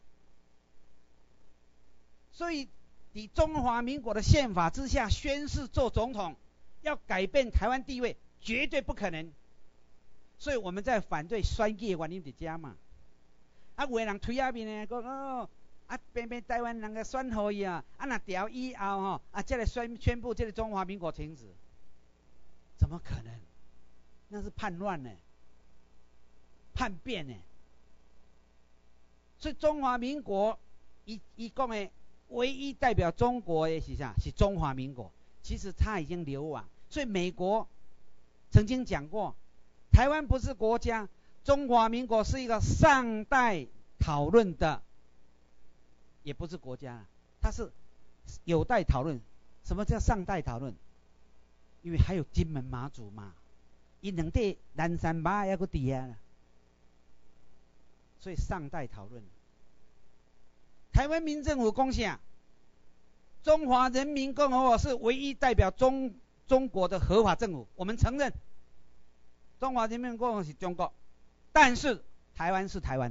所以在中华民国的宪法之下宣誓做总统，要改变台湾地位，绝对不可能。所以我们在反对选举的原因在这嘛。有的人推下面呢，讲偏偏台湾人个选好伊啊，若调以后这个宣布这个中华民国停止，怎么可能？那是叛乱呢，叛变呢。所以中华民国，伊讲的唯一代表中国的是啥？是中华民国。其实他已经流亡。所以美国曾经讲过，台湾不是国家，中华民国是一个尚待讨论的，也不是国家，它是有待讨论。什么叫尚待讨论？因为还有金门、马祖嘛，伊两地南山马还阁伫啊，所以尚待讨论。台湾民政府讲啥？中华人民共和国是唯一代表中国的合法政府，我们承认中华人民共和国是中国，但是台湾是台湾，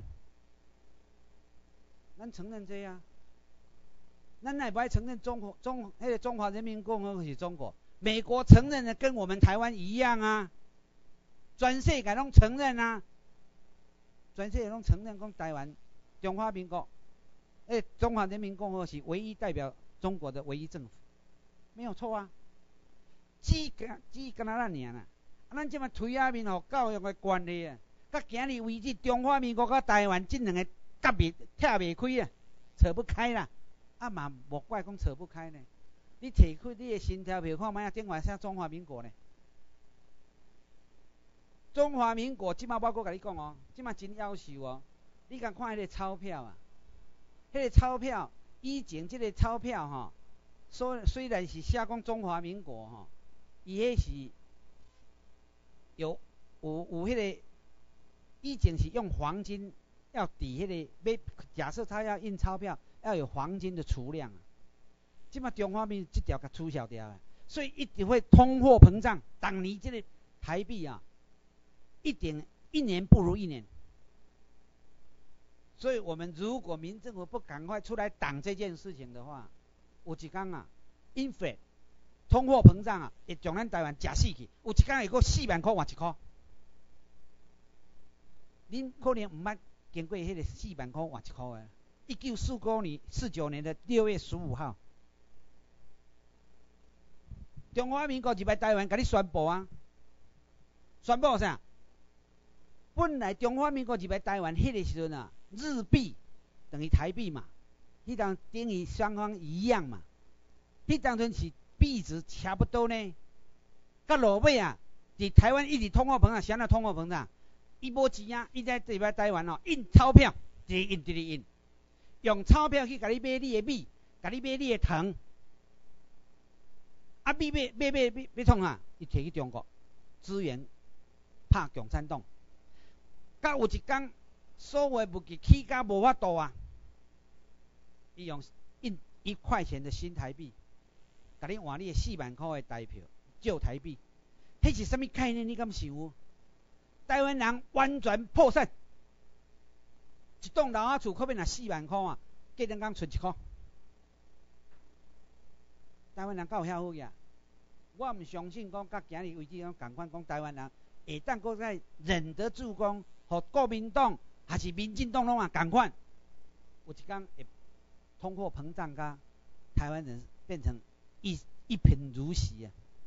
咱承认这样。咱也不爱承认中华人民共和国是中国，美国承认的跟我们台湾一样啊，全世界拢承认啊，全世界拢承认讲台湾中华民国。中华人民共和国是唯一代表中国的唯一政府，没有错啊。只干那咱尔啦，咱即马推下面教育的关系啊，到今日为止，中华民国甲台湾这两个夹袂拆袂开啊，扯不开啦。嘛无怪讲扯不开呢。你摕开你的新钞票看卖啊，顶外写中华民国呢。中华民国即马我阁甲你讲即马真夭寿你共看迄个钞票啊。迄个钞票，以前这个钞票虽然是写讲中华民国伊迄是有迄个，以前是用黄金，要抵迄个假设他要印钞票，要有黄金的储量。即马中华民这条甲取消掉，所以一定会通货膨胀。当年这个台币一年不如一年。所以我们如果民政府不赶快出来挡这件事情的话，有一天inflation 通货膨胀会将咱台湾吃死去。有一天会过4万块换1块，恁可能唔捌经过迄个4万块换1块的。1949年的6月15号，中华民国入来台湾，甲你宣布宣布啥？本来中华民国入来台湾迄个时阵日币等于台币嘛，迄当等于双方一样嘛，迄当阵是币值差不多呢。到落尾伫台湾一直通货膨胀，啥叫通货膨胀？伊无钱伊在入来台湾印钞票，一直印，用钞票去甲你买你的米，甲你买你的糖，米买创伊摕去中国资源拍共产党。到有一天，所有的物件起价无法度伊用印1块钱的新台币，甲你换你的4万块的台票，旧台币，迄是什么概念？你敢想？台湾人完全破产，一栋老仔厝可变4万块过两工剩1块。台湾人敢有遐好呀？我唔相信讲，到今日为止讲共款讲台湾人会当搁再忍得住讲。和国民党还是民进党拢共款，有一天会通货膨胀，甲台湾人变成一一贫如洗啊，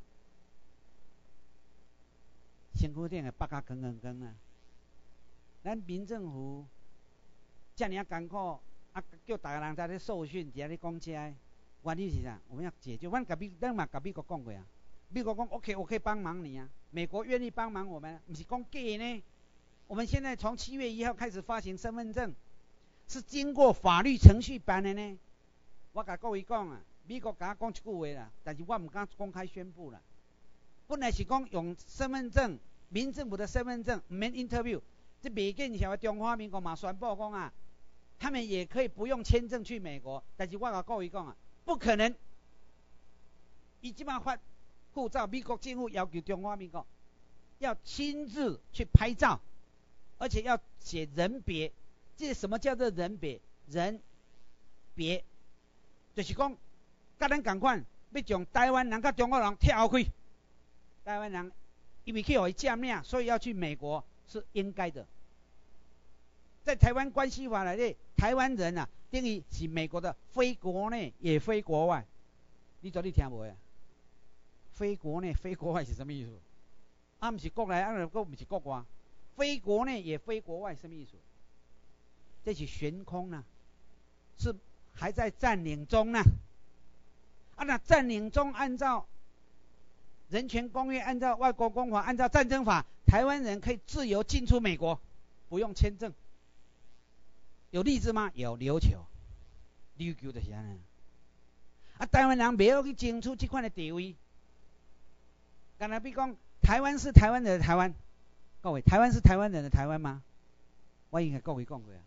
身躯顶的腹甲光光光啊。咱民政府遮尔艰苦，啊叫大家人在咧受训，在咧讲遮个原因是啥？我们要解决。咱嘛甲美国讲过啊，美国讲 OK 帮忙你啊，美国愿意帮忙我们，不是讲假呢。我们现在从7月1号开始发行身份证，是经过法律程序办的呢。我甲各位讲啊，美国甲我讲一句话啦，但是我唔敢公开宣布啦。本来是讲用身份证，民政府的身份证，唔免 interview。这未见晓中华民国嘛宣布讲啊，他们也可以不用签证去美国，但是我甲各位讲啊，不可能。伊即马发护照，美国政府要求中华民国要亲自去拍照。而且要写人别，这什么叫做人别？人别就是讲，甲咱同款，要将台湾人甲中国人跳开。台湾人因为去互伊占领，所以要去美国是应该的。在台湾关系法内底，台湾人啊，等于是美国的非国内也非国外。你听无啊？非国内非国外是什么意思？啊，不是国内，啊，不是国外。非国内也非国外，什么意思？这是悬空啊，是还在占领中呢。啊，那占领中，按照人权公约，按照外国公法，按照战争法，台湾人可以自由进出美国，不用签证。有例子吗？有，琉球就是安尼。啊，台湾人袂晓去争取这款的地位。刚才比如讲，台湾是台湾人的台湾。各位，台湾是台湾人的台湾吗？我应该各位讲过啊。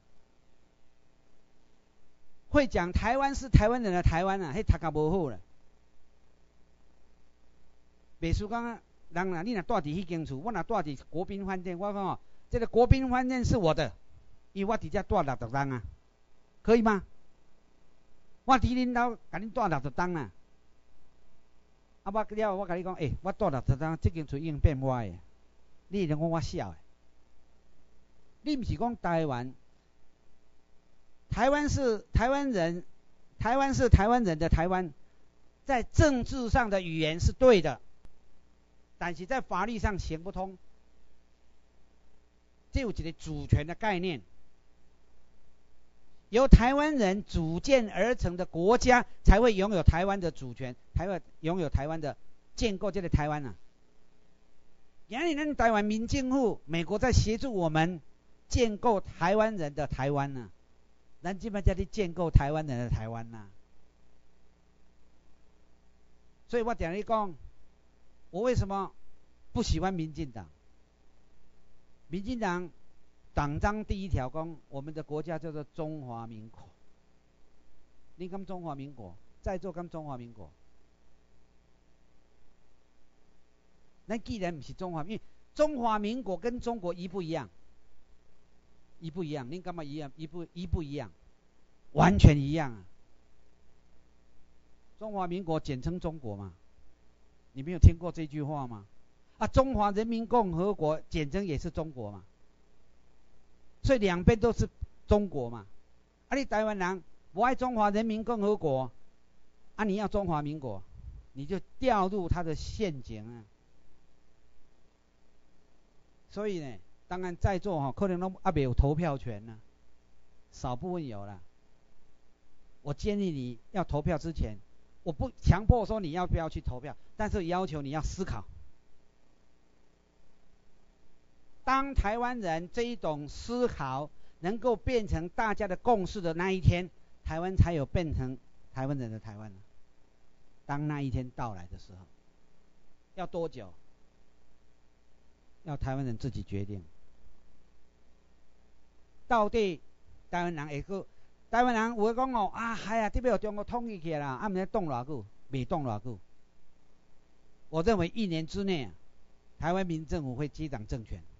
会讲台湾是台湾人的台湾啊，迄读甲无好啦。袂输讲啊，人啊，你若住伫迄间厝，我若住伫国宾饭店，我讲哦，这个国宾饭店是我的，因为我伫遮住60天啊，可以吗？我伫恁兜甲恁住60天啊，啊我甲你讲，我住60天，这间厝已经变我的。你能讲我笑诶？你不是讲台湾？台湾是台湾人，台湾是台湾人的台湾，在政治上的语言是对的，但是在法律上行不通。这有一个主权的概念，由台湾人组建而成的国家才会拥有台湾的主权，才会拥有台湾的建构这个台湾啊。今日咱台湾民政府，美国在协助我们建构台湾人的台湾啊，咱即摆才咧建构台湾人的台湾啊。所以我常咧讲，我为什么不喜欢民进党？民进党党章第1条讲，我们的国家叫做中华民国。你敢中华民国？在座敢中华民国？咱既然不是中华，因为中华民国跟中国一不一样？一不一样？恁感觉一样？一不一样？完全一样啊！中华民国简称中国嘛？你没有听过这句话吗？啊，中华人民共和国简称也是中国嘛？所以两边都是中国嘛？啊，你台湾人不爱中华人民共和国，啊，你要中华民国，你就掉入他的陷阱啊！所以呢，当然在座可能都没有投票权呢，少部分有啦。我建议你要投票之前，我不强迫说你要不要去投票，但是要求你要思考。当台湾人这一种思考能够变成大家的共识的那一天，台湾才有变成台湾人的台湾。当那一天到来的时候，要多久？要台湾人自己决定。到底台湾人会去？台湾人有会讲哦，哎呀，这边有中国统一起来啦，啊，唔知动偌久，未动偌久。我认为1年之内，台湾民政府会接掌政权。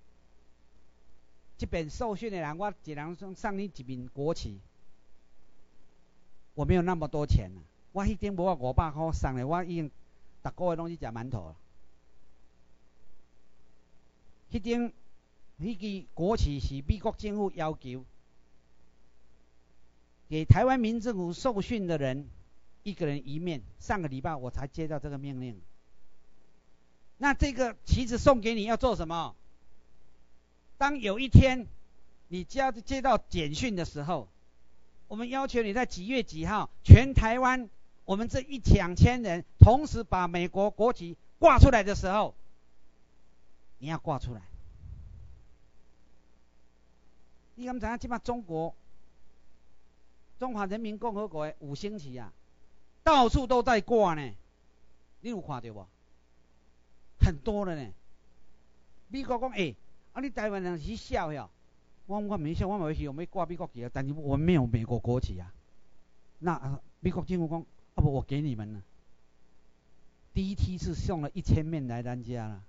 这边受训的人，我一人送你一面国旗，我没有那么多钱啊，我迄顶无500块送的，我已经逐个月拢去吃馒头了。迄支国旗是美国政府要求给台湾民政府受训的人一个人一面。上个礼拜我才接到这个命令。那这个旗子送给你要做什么？当有一天你接到简讯的时候，我们要求你在几月几号，全台湾我们这1-2千人同时把美国国旗挂出来的时候，你要挂出来。你敢知影？现在中华人民共和国的5星旗啊，到处都在挂呢。你有看到不？很多了呢。美国讲，你台湾人是笑呀？我没笑，我没去，我没挂美国旗啊，但是我们没有美国国旗啊。那美国政府讲，不，我给你们了。第一梯次送了1000面来咱家了。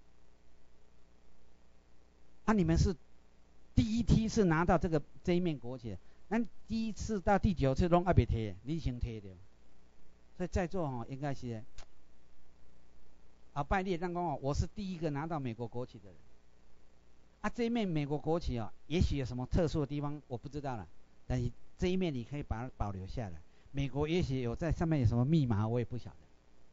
你们是第一梯次拿到这一面国旗，咱第1次到第9次拢还没摕，你先摕到。所以在座应该是拜列让讲我是第一个拿到美国国旗的人。这一面美国国旗也许有什么特殊的地方我不知道了，但是这一面你可以把它保留下来。美国也许有在上面有什么密码，我也不晓得。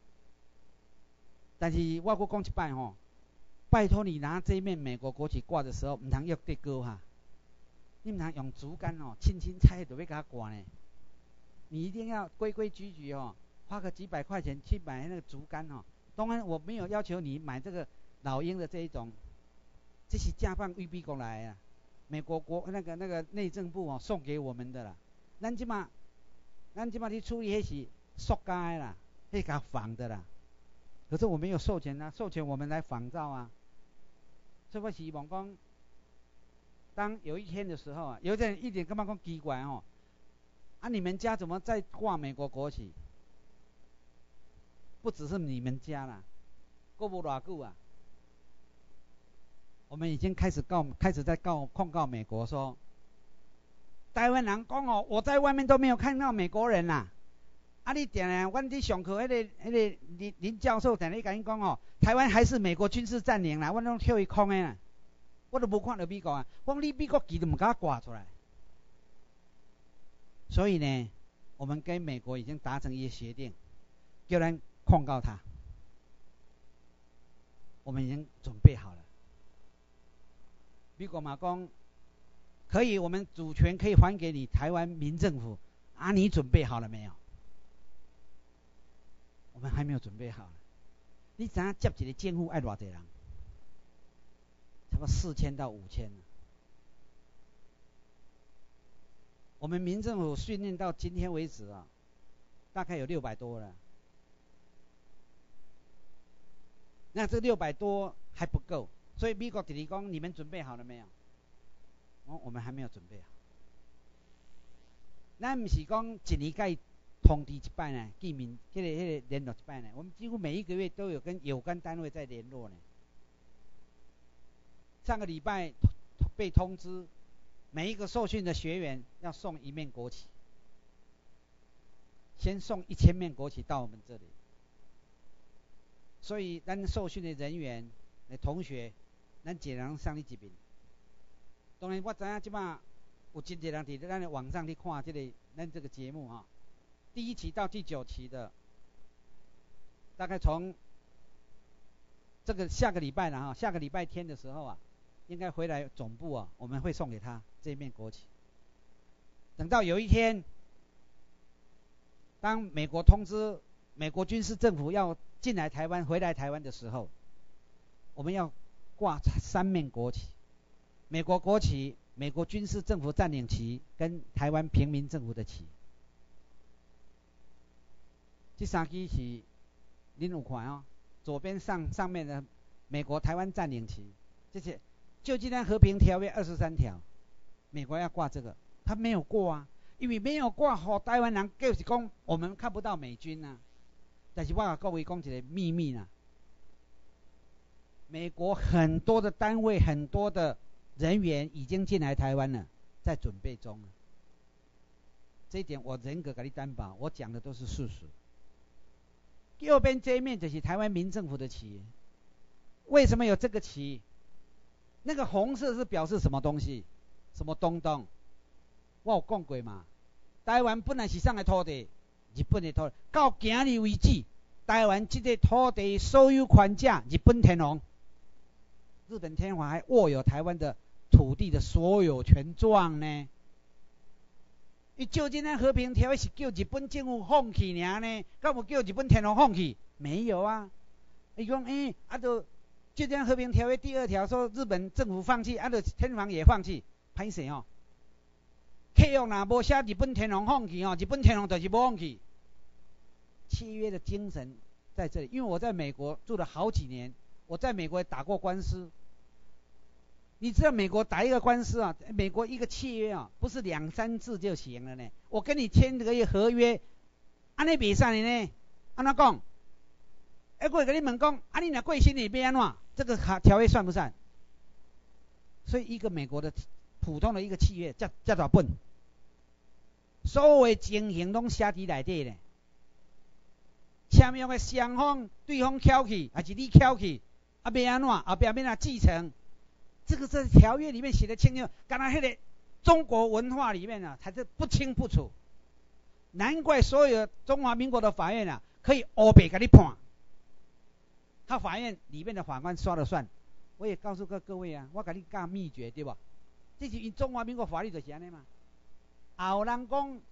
但是我讲一摆拜托你拿这一面美国国旗挂的时候，唔通用地高哈，你唔通用竹竿轻轻踩就要给它挂呢。你一定要规规矩矩花个几百块钱去买那个竹竿当然我没有要求你买这个老鹰的这一种，这是加放预备过来啊，美国那个内政部送给我们的啦。咱即马去处理那是塑胶的啦，那个仿的啦。可是我没有授权啊，授权我们来仿造啊。所以我希望讲，当有一天的时候有的人一点感觉讲奇怪你们家怎么在挂美国国旗？不只是你们家啦，过不多久啊，我们已经开始在控告美国说，台湾人讲我在外面都没有看到美国人啦。你定定，阮伫上课那个林教授定咧甲因讲台湾还是美国军事占领啦，阮拢跳伊空的啦，我都无看到美国啊。我讲你美国旗都唔敢挂出来。所以呢，我们跟美国已经达成一些协定，叫咱控告他。我们已经准备好了。美国嘛讲，可以，我们主权可以还给你台湾民政府你准备好了没有？我们还没有准备好。你知影接一个政府要偌济人？差不多4000到5000。我们民政府训练到今天为止大概有600多了。那这600多还不够，所以美国直直讲，你们准备好了没有？我们还没有准备好。咱不是讲1年该通知一摆呢，见面那个联络一摆呢，我们几乎每1个月都有跟有关单位在联络呢。上个礼拜被通知，每一个受训的学员要送1面国旗，先送1000面国旗到我们这里。所以咱受训的人员、同学，咱尽量上你这边。当然我知影即摆有真侪人伫咱的网上去看咱这个节目第1期到第9期的，大概从这个下个礼拜了下个礼拜天的时候应该回来总部我们会送给他这一面国旗。等到有一天，当美国通知美国军事政府要进来台湾、回来台湾的时候，我们要挂3面国旗：美国国旗、美国军事政府占领旗跟台湾平民政府的旗。这3支是您有看左边上面的美国台湾占领旗，这些旧金山和平条约23条，美国要挂这个，他没有挂因为没有挂台湾人就是讲我们看不到美军但是我跟各位讲一个秘密美国很多的单位、很多的人员已经进来台湾了，在准备中了。这一点我人格给你担保，我讲的都是事实。右边这一面就是台湾民政府的旗，为什么有这个旗？那个红色是表示什么东西？什么东东？我有讲过嘛？台湾本来是上的土地， 日本的土地，到今日为止，台湾这个土地所有权者日本天皇，日本天皇还握有台湾的土地的所有权状呢。伊就今天和平条约是叫日本政府放弃尔呢，敢有叫日本天皇放弃？没有啊。伊讲就就今天和平条约第2条说日本政府放弃，就天皇也放弃，歹势哦。契约若无写日本天皇放弃日本天皇就是无放弃。契约的精神在这里，因为我在美国住了好几年，我在美国也打过官司。你知道美国打一个官司美国一个契约不是2、3字就行了呢。我跟你签这个合约，安尼袂使呢？安怎讲？我会跟你问讲，你若过身你要安怎？这个条约算不算？所以一个美国的普通的一个契约叫做本，所有的情形拢写伫内底呢。签约的双方，对方翘起还是你翘起，要安怎？后壁要怎继承？这个在条约里面写得清楚，刚才那个中国文化里面才是不清不楚。难怪所有中华民国的法院可以黑白给你判，他法院里面的法官说了算。我也告诉各位我给你讲秘诀，对吧？这是中华民国法律就是安尼嘛。有人讲，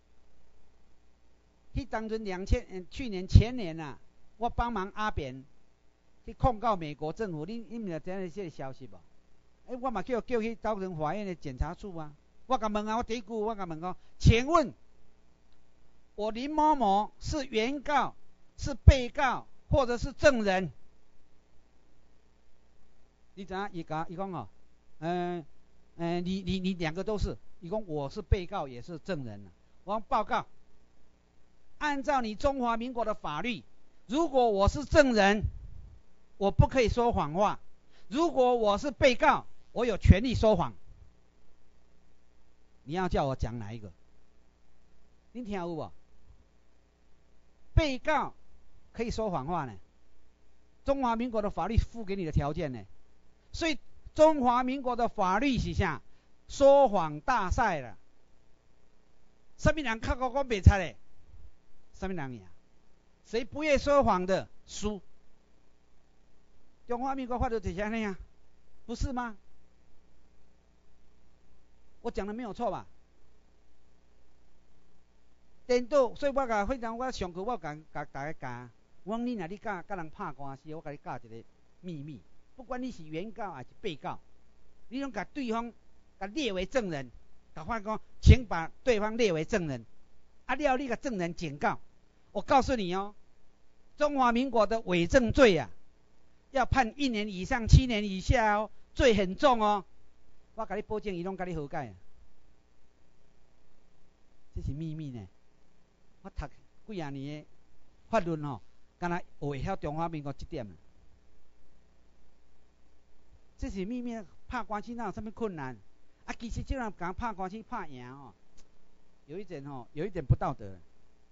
当阵去年前年我帮忙阿扁去控告美国政府，你们有知影这个消息无？我嘛叫去高等法院的检察处我甲问我第一句我甲问讲，请问我林某某是原告、是被告或者是证人？你知影伊讲你2个都是。伊讲我是被告也是证人我讲报告，按照你中华民国的法律，如果我是证人，我不可以说谎话；如果我是被告，我有权利说谎。你要叫我讲哪一个？你听有无？被告可以说谎话呢，中华民国的法律赋给你的条件呢。所以中华民国的法律是啥？说谎大赛了。什么人较高我袂猜嘞？什么人赢？谁不愿说谎的输。中华民国法律就是这样不是吗？我讲的没有错吧？颠倒，所以我上课我甲大家讲，我讲你若甲人拍官司，我甲你教一个秘密，不管你是原告还是被告，你拢甲对方列为证人，甲法官请把对方列为证人，了你甲证人警告。我告诉你中华民国的伪证罪要判1年以上7年以下罪很重我甲你保证，伊拢甲你和解这是秘密呢。我读几啊年的法律敢若会晓中华民国这点这是秘密。拍官司哪有什么困难？其实这样讲拍官司拍赢有一点不道德。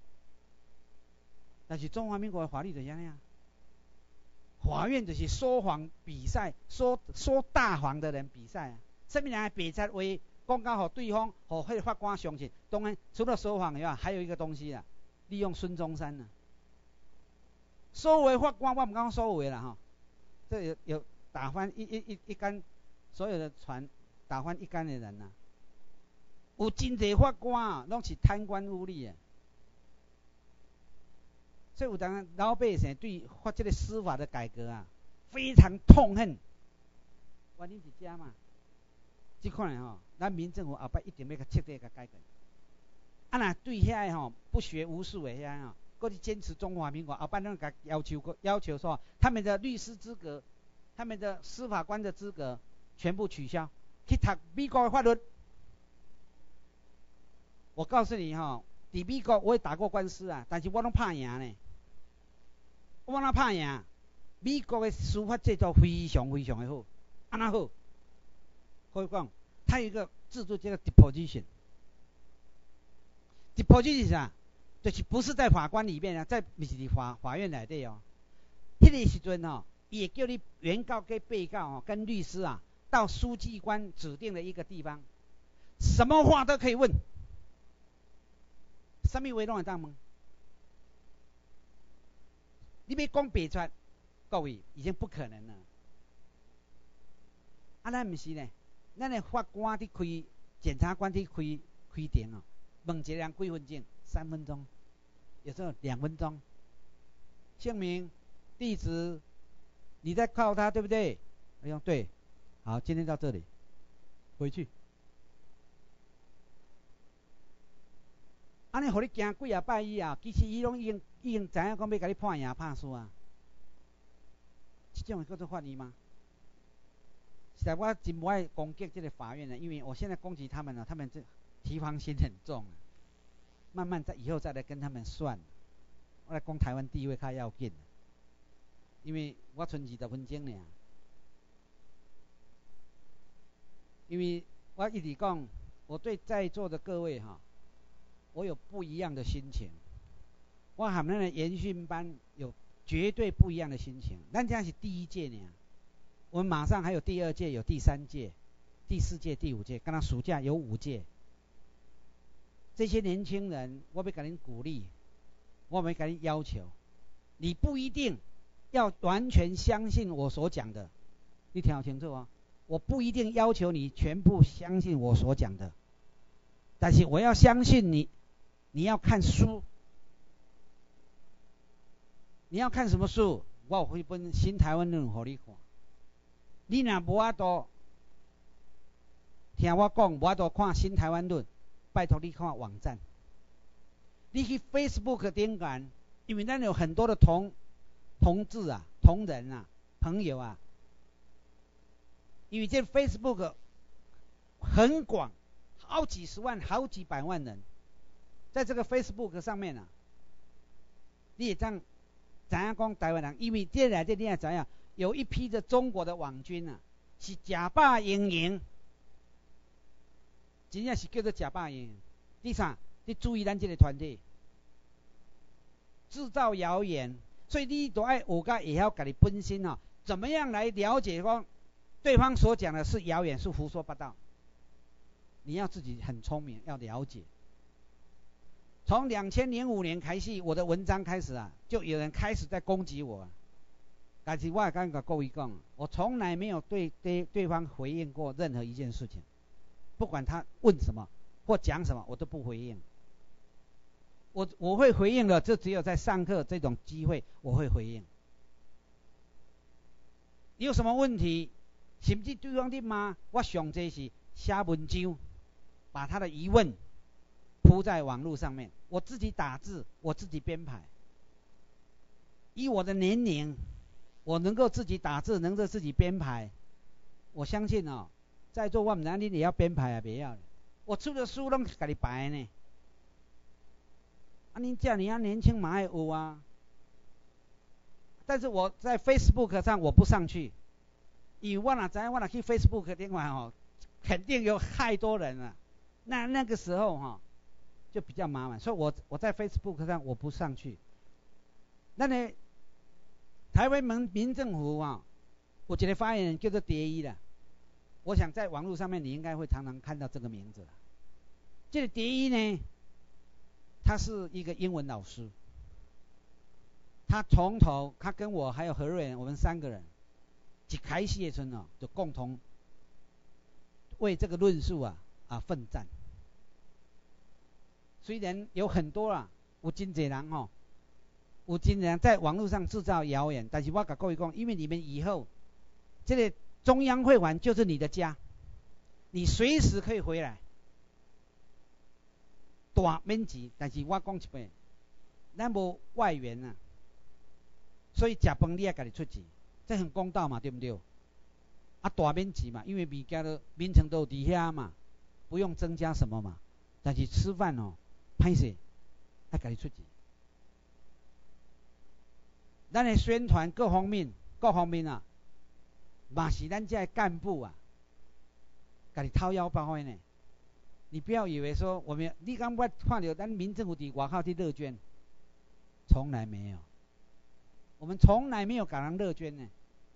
但是中华民国的法律就是这样法院就是说谎比赛，说大谎的人比赛什么人白贼话讲到给对方，给那个法官相信。当然，除了说谎以外，还有一个东西利用孙中山所有法官我不讲所有啦这有打翻一竿所有的船，打翻一竿的人有真济法官拢是贪官污吏所以有当老百姓对这个司法的改革非常痛恨。原因是这嘛，这款咱民政府后摆一定要彻底改革。若对遐个不学无术的遐搁去坚持中华民国，后摆咱要求说，他们的律师资格、他们的司法官的资格全部取消，去读美国的法律。我告诉你在美国我也打过官司但是我拢拍赢呢。我哪拍赢？美国的司法制度非常非常的好，安那好？可以讲，它有一个制度叫做 deposition。deposition 是啥？就是不是在法官里面在不是法院内底迄个时阵伊会叫你原告跟被告跟律师到书记官指定的一个地方，什么话都可以问，什么话拢会当问。 你要讲白出，各位已经不可能了。咱不是呢，咱的法官伫开，检察官伫开庭哦，问一个人几分钟？3分钟，有时候2分钟。姓名、地址，你在告他对不对？哎呦，对，好，今天到这里，回去。安尼，互你行几啊摆以后，其实伊拢已经知影讲要甲你判赢判输啊。这种叫做法律吗？实在我真不爱攻击这个法院呢，因为我现在攻击他们了，他们这提防心很重啊。慢慢以后再来跟他们算。我来讲台湾地位较要紧，因为我剩20分钟尔。因为我一直讲，我对在座的各位哈，我有不一样的心情。我和咱的研训班有绝对不一样的心情。咱这样是第1届呢，我们马上还有第2届，有第3届、第4届、第5届，刚刚暑假有5届。这些年轻人，我要给您鼓励。我没给你要求，你不一定要完全相信我所讲的，你听好清楚哦。我不一定要求你全部相信我所讲的，但是我要相信你，你要看书，你要看什么书？我有一本《新台湾论》给你看。你若无法度听我讲，无法度看《新台湾论》，拜托你看网站。你去 Facebook 顶管，因为咱有很多的同志啊、同仁啊、朋友啊，因为这 Facebook 很广，好几十万、好几百万人，在这个 Facebook 上面啊，你也这样知影讲台湾人，因为这来这你也知影，有一批的中国的网军啊，是假扮营营，真正是叫做假扮营营。第三，你注意咱这个团体，制造谣言，所以你都爱学甲会晓家己本身哦，怎么样来了解说对方所讲的是谣言，是胡说八道？你要自己很聪明，要了解。从2005年开始，我的文章开始啊，就有人开始在攻击我啊。但是我也跟各位讲，我从来没有对方回应过任何一件事情，不管他问什么或讲什么，我都不回应。我会回应的，这只有在上课这种机会我会回应。你有什么问题，甚至对方的骂，我上这是写文章，把他的疑问铺在网络上面，我自己打字，我自己编排。以我的年龄，我能够自己打字，能够自己编排，我相信哦，在座我们哪里也要编排啊，别要。我出的书拢给你排呢。你这样你要年轻嘛爱有啊，但是我在 Facebook 上我不上去，因为我哪知我哪去 Facebook 顶管哦，肯定有太多人了，那个时候哈就比较麻烦，所以我在 Facebook 上我不上去。那呢，台湾民政府啊，有一个发言人叫做蝶衣的，我想在网络上面你应该会常常看到这个名字了。这个蝶衣呢，他是一个英文老师，他从头，他跟我还有何瑞仁，我们3个人，一开始的时候就共同为这个论述啊奋战。虽然有很多啦，有真侪人哦，有真人在网络上制造谣言，但是我跟各位讲，因为你们以后这个中央会馆就是你的家，你随时可以回来。大免钱，但是我讲一遍，咱无外援啊，所以食饭你也家己出钱，这很公道嘛，对不对？啊，大免钱嘛，因为物件都民生都伫遐嘛，不用增加什么嘛。但是吃饭哦，歹势，要家己出钱。咱的宣传各方面啊，嘛是咱这干部啊，家己掏腰包的呢。你不要以为说我们，你刚我看到咱民政府伫外口去乐捐，从来没有，我们从来没有给人乐捐呢。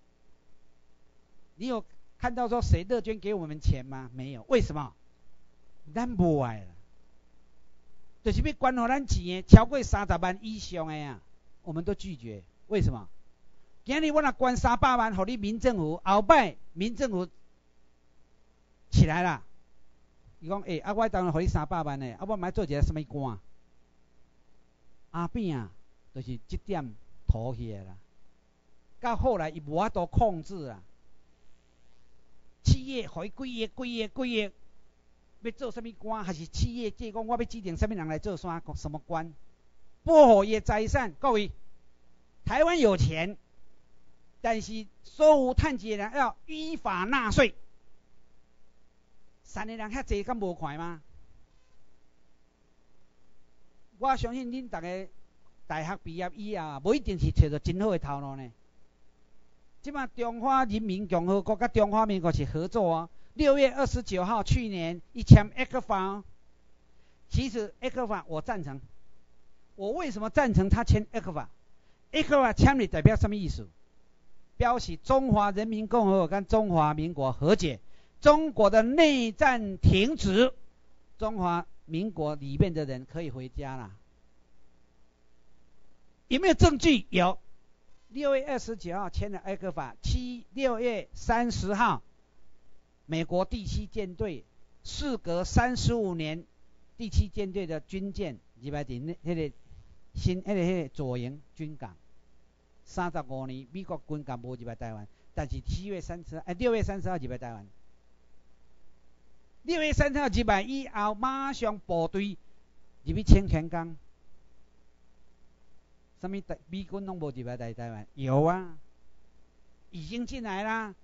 你有看到说谁乐捐给我们钱吗？没有，为什么？咱无爱啦，就是要捐给咱钱的超过30万以上的啊，我们都拒绝。 为什么？今日我若捐300万给你民政府，后摆民政府起来啦，伊讲我当然给你300万呢，我买做一个什么官？阿扁啊，就是这点妥协啦。到后来伊无法度控制啊，企业给伊几亿，要做什么官？还是企业即讲我要指定什么人来做什么官？剥夺财产，各位，台湾有钱。但是所有趁钱的人要依法纳税，善的人遐济，敢无快吗？我相信恁大家大学毕业以后，无一定是找到真好的头路呢。即摆中华人民共和国甲中华民国是合作哦。6月29号去年一签 ECFA， 其实 ECFA 我赞成。我为什么赞成他签 ECFA？ECFA 签的代表什么意思？表示中华人民共和国跟中华民国和解，中国的内战停止，中华民国里面的人可以回家了。有没有证据？有。6月29号签了埃克法，6月30号，美国第7舰队事隔35年，第7舰队的军舰入来伫迄个左营军港。35年，美国军舰无入来台湾，但是6月30号入来台湾。6月30号入来以后，马上部队入去清泉岗。什么美军拢无入来台湾？有啊，已经进来啦。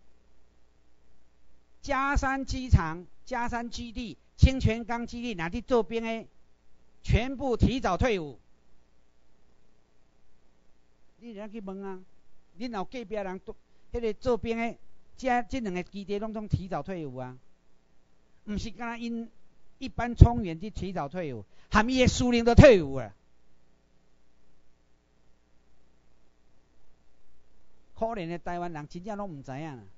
嘉山机场、嘉山基地、清泉岗基地哪里做兵的，全部提早退伍。你人去问啊，恁后隔壁人迄个做兵的，这两个基地拢提早退伍啊，唔是干那因一般冲员去提早退伍，含伊的司令都退伍了。可怜的台湾人真正拢唔知影啦。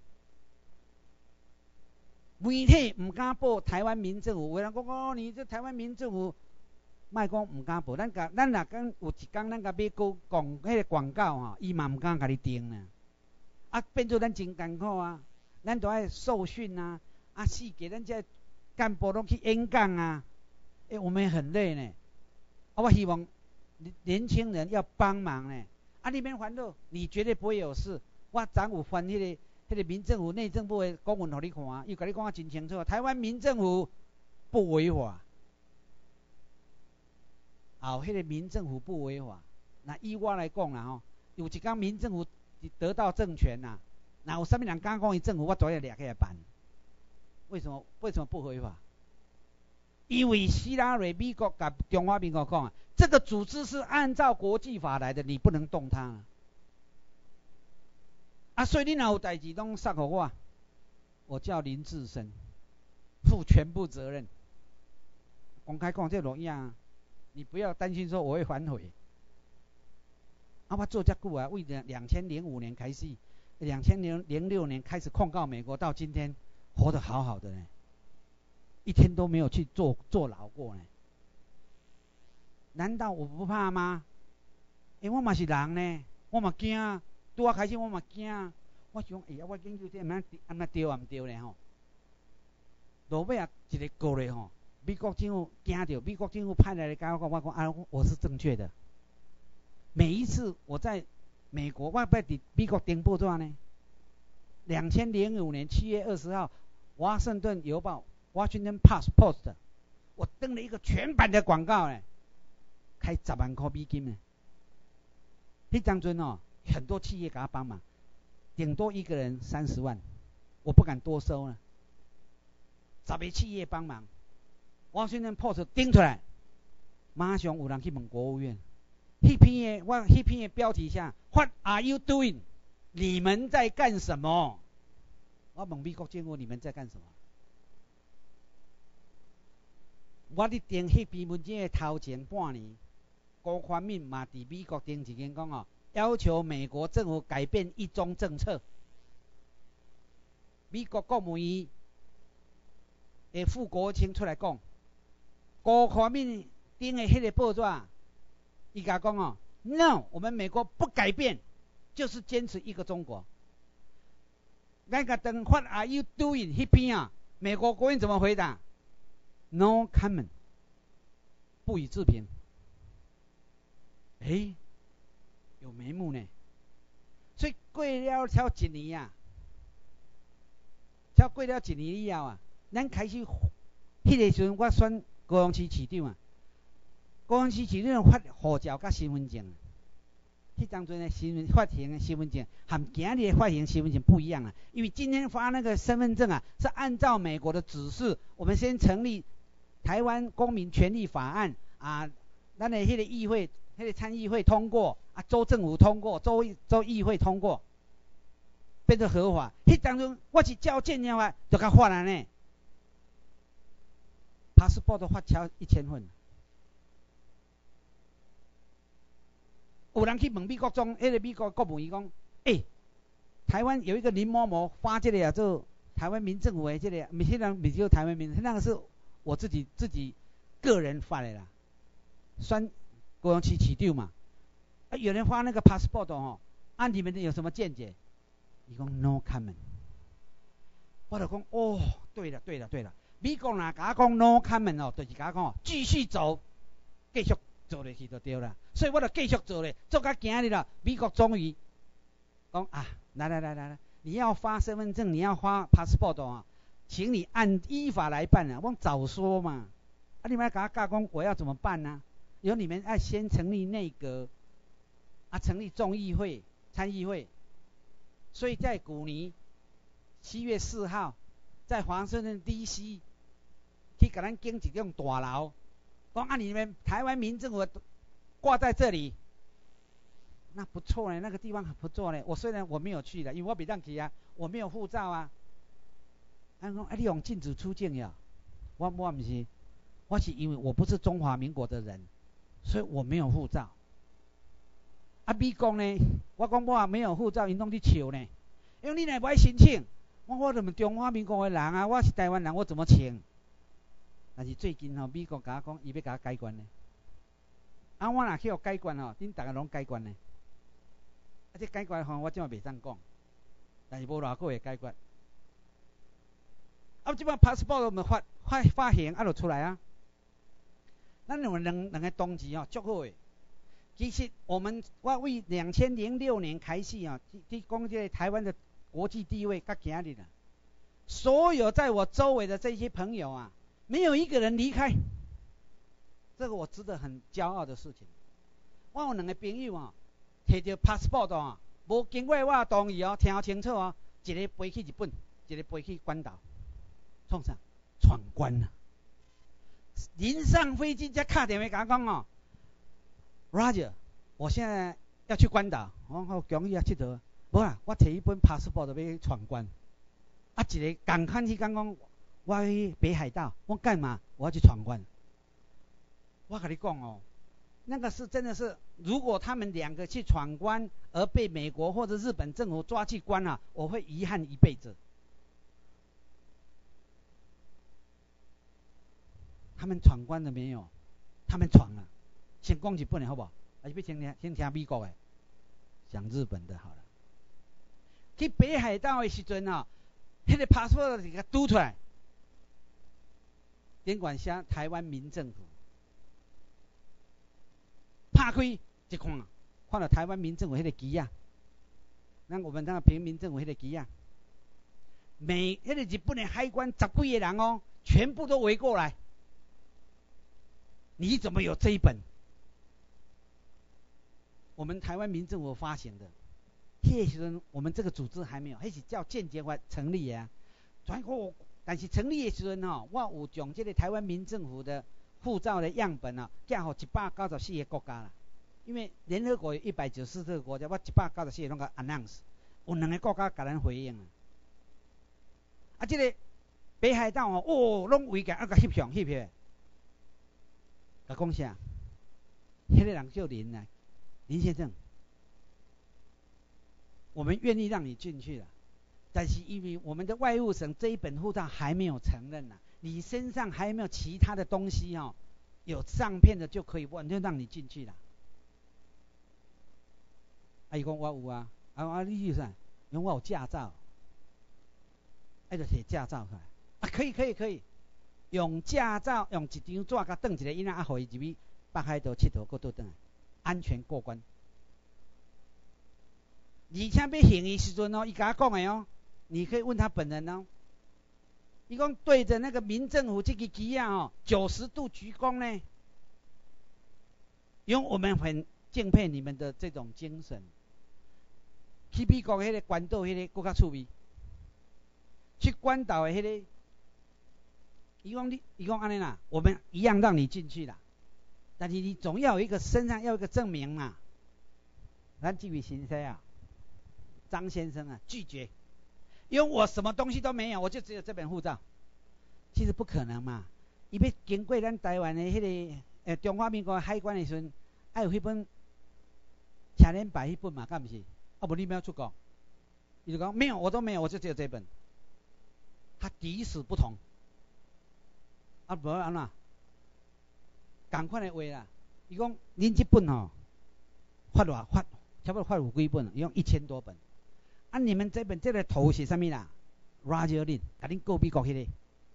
媒体唔敢报台湾民政府，有人讲你这台湾民政府。莫讲唔敢报，咱若讲有一天咱甲美国讲迄个广告吼，伊嘛唔敢甲你订呢。啊，变做咱真艰苦啊，咱都爱受训啊，四给咱这干部拢去演讲啊，我们很累呢。我希望年轻人要帮忙呢。你免烦恼，你绝对不会有事。我昨有翻迄个民政府内政部的公文互你看，伊甲你讲真清楚，台湾民政府不违法。迄个民政府不违法，那依我来讲啦吼，有一天民政府得到政权啦，那有啥物人敢讲伊政府，我都要抓起来办。为什么不违法？因为希拉蕊美国甲中华民国讲啊，这个组织是按照国际法来的，你不能动它。所以你若有代志拢送给我叫林志深，负全部责任。公开讲这录音啊。你不要担心说我会反悔。我做这久啊，为2005年开始，2006年开始控告美国，到今天活得好好的呢，一天都没有去坐牢过呢。难道我不怕吗？我嘛是人呢，我嘛惊，拄开始我嘛惊，我想我研究这安那对啊唔对呢吼？落尾一个过来吼。美国政府惊到，美国政府派来的跟我讲，我是正确的。每一次我在美国，我在美国登报纸呢。2005年7月20号，华盛顿邮报 （Washington Post）， 我登了一个全版的广告呢，开10万块美金呢。那当阵很多企业给他帮忙，顶多一个人30万，我不敢多收呢。10个企业帮忙。Washington Post 登出来，马上有人去问国务院。那篇的标题下 ，What are you doing？ 你们在干什么？我问美国政府，你们在干什么？我伫登那篇文章的头前半年，郭宽敏嘛伫美国登一篇讲要求美国政府改变一中政策。美国国务院的副国务卿出来讲。郭宽敏登的迄个报纸，伊甲讲 ？No， 我们美国不改变，就是坚持一个中国。那个等 What are you doing？ 那边啊，美国国务院怎么回答 ？No comment， 不予置评。有眉目呢。所以过了超一年啊，超过了一年以后啊，咱开始，迄个时阵我选高雄市市长啊，高雄市市长发护照甲身份证，迄当阵的发行的身份证和今日的发行身份证不一样啊，因为今天发那个身份证啊，是按照美国的指示，我们先成立台湾公民权利法案啊，咱的迄个议会。迄个参议会通过啊，州政府通过，州议会通过，变成合法。迄当中我是照建了啊，就甲发了呢。passport 发超1000份。有人去问美国迄个美国国务院讲，台湾有一个林某某发这个做台湾民政府的这个，现在不是台湾民，那个是我自己个人发的啦，高雄市市长嘛，有人发那个 passport 哦，你们有什么见解？伊讲 no comment。我就讲对了，美国人甲我讲 no comment 哦，就是甲我讲继续走，继续做下去就对了。所以我就继续做咧，做到今日了，美国终于讲来，你要发身份证，你要发 passport 哦，请你依法来办啊。我早说嘛，你们甲我讲我要怎么办呢？由你们要先成立内阁，成立众议会、参议会，所以在去年7月4号，在华盛顿 DC 去给咱建一栋大楼，讲你们台湾民政府挂在这里，那不错呢，那个地方很不错呢。我虽然我没有去的，因为我没当去啊，我没有护照啊。他说你用禁止出境呀？我不是，我是因为我不是中华民国的人。所以我没有护照。美国呢，我讲我没有护照，因拢去笑呢。因为你若不爱申请，我怎么中华民国的人啊？我是台湾人，我怎么请？但是最近美国甲我讲，伊要甲我改观呢。我若去互改观恁大家拢改观呢。这改观我即马袂当讲，但是无偌久会改观。即摆 passport 我们发行就出来啊。咱有两个同志足好诶。其实我为2006年开始讲这个台湾的国际地位到今日啦，所有在我周围的这些朋友啊，没有一个人离开，这个我值得很骄傲的事情。我有两个朋友摕到 passport 无经过我同意听清楚一个飞去日本，一个飞去关岛，创啥？闯关啊！临上飞机才打电话甲我讲Roger， 我现在要去关岛，我好恭喜佚佗。无啦，我摕一本 passport 要去闯关。一个港看去讲我去北海道，我干嘛？我要去闯关。我跟你讲那个是真的是，如果他们两个去闯关而被美国或者日本政府抓去关我会遗憾一辈子。他们闯关了没有？他们闯了。先讲日本的好不好？还是要先听美国的？讲日本的好了。去北海道的时阵迄个 passport 就给它嘟出来，点管下台湾民政府，拍开一看，看到台湾民政府迄个旗啊，我们那个平民政府迄个旗啊，迄个日本的海关10几个人全部都围过来。你怎么有这一本？我们台湾民政府发行的，那时候我们这个组织还没有，那是叫间接法成立的但是成立的时候我有将这个台湾民政府的护照的样本寄给194个国家啦。因为联合国有194个国家，我194个拢甲 announce， 有2个国家甲咱回应这个北海道拢围甲甲翕相翕起。甲讲啥？迄个人叫林先生，我们愿意让你进去了，但是因为我们的外务省这一本护照还没有承认你身上还没有其他的东西有上片的就可以，我就让你进去了。 伊讲我有啊，你是啥？因为我有驾照，就摕驾照出来。可以，用驾照用一张纸甲转一个囡仔，互伊入去北海道佚佗，搁倒转来，安全过关。而且要行的时阵哦，伊甲我讲的哦，你可以问他本人哦。伊讲对着那个民政府这个旗啊哦，90度鞠躬呢，因为我们很敬佩你们的这种精神。去美国迄个关岛迄个搁较趣味，去关岛的迄个，伊讲安尼啦，我们一样让你进去啦，但是你总要有一个身上要有一个证明嘛。咱这位先生啊，张先生啊，拒绝，因为我什么东西都没有，我就只有这本护照。其实不可能嘛，伊要经过咱台湾的迄个中华民国海关的时阵，爱有迄本青年白迄本嘛，敢不是？不，你没有出国，伊就讲没有，我都没有，我就只有这本。他抵死不从，不然安怎？同款的话啦，伊讲恁这本吼，发差不多发有几本，伊讲1000多本。你们这本这个头是啥物啦 ？Roger Lin， 甲恁告美国迄个，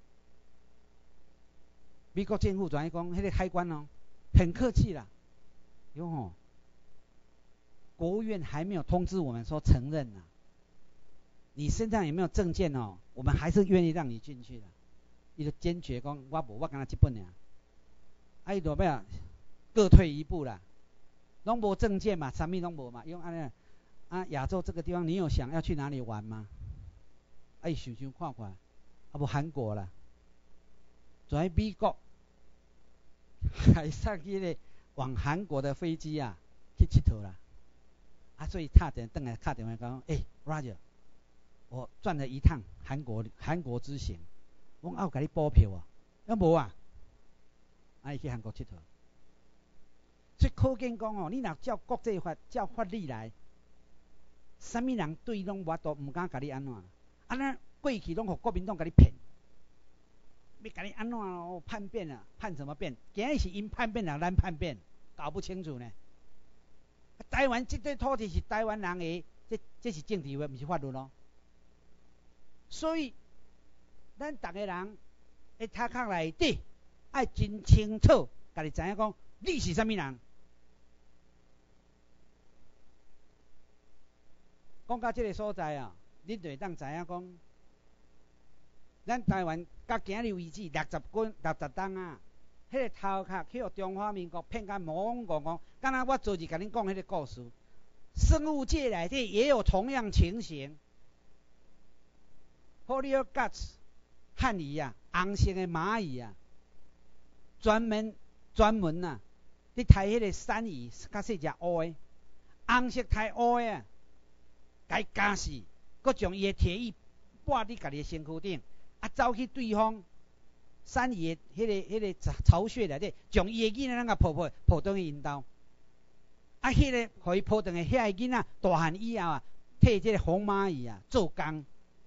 美国政府转讲，迄个海关哦，很客气啦，哟吼。国务院还没有通知我们说承认啊，你身上有没有证件哦？我们还是愿意让你进去的。伊就坚决讲，我无，我干那一本尔。伊就要各退一步啦，拢无证件嘛，啥物拢无嘛，用安尼亚洲这个地方，你有想要去哪里玩吗？伊想看看，无韩国啦，在美国海上迄个往韩国的飞机啊，去佚佗啦。所以差点回来打电话讲，Roger， 我赚了一趟韩国之行，我有给你补票啊，无啊，伊去韩国佚佗。所以可见讲哦，你若照国际法、照法律来，啥物人对拢我都唔敢甲你安怎，尼过去拢互国民党甲你骗，要甲你安怎哦叛变啊？叛什么变？今日是因叛变啊，咱叛变，搞不清楚呢。台湾这块土地是台湾人的，这是政治话，不是法律咯。所以，咱逐个人的头壳内底爱真清楚，家己知影讲你是啥物人。讲到这个所在啊，恁就会当知影讲，咱台湾到今日为止60冬啊。迄个头壳去互中华民国骗甲懵懵懵，敢若我昨日甲恁讲迄个故事，生物界内底也有同样情形。Polio guts 汉语啊，红色的蚂蚁啊，专门啊，你杀迄个山蚁，较细只乌的，红色太乌的啊，该加死，佮将伊的体液抹伫家己的身躯顶，走去对方。山蚁的迄个巢穴内底，将伊的囡仔抱倒去因兜，迄个互伊抱倒去，遐个囡仔大汉以后啊，替这个红蚂蚁啊做工，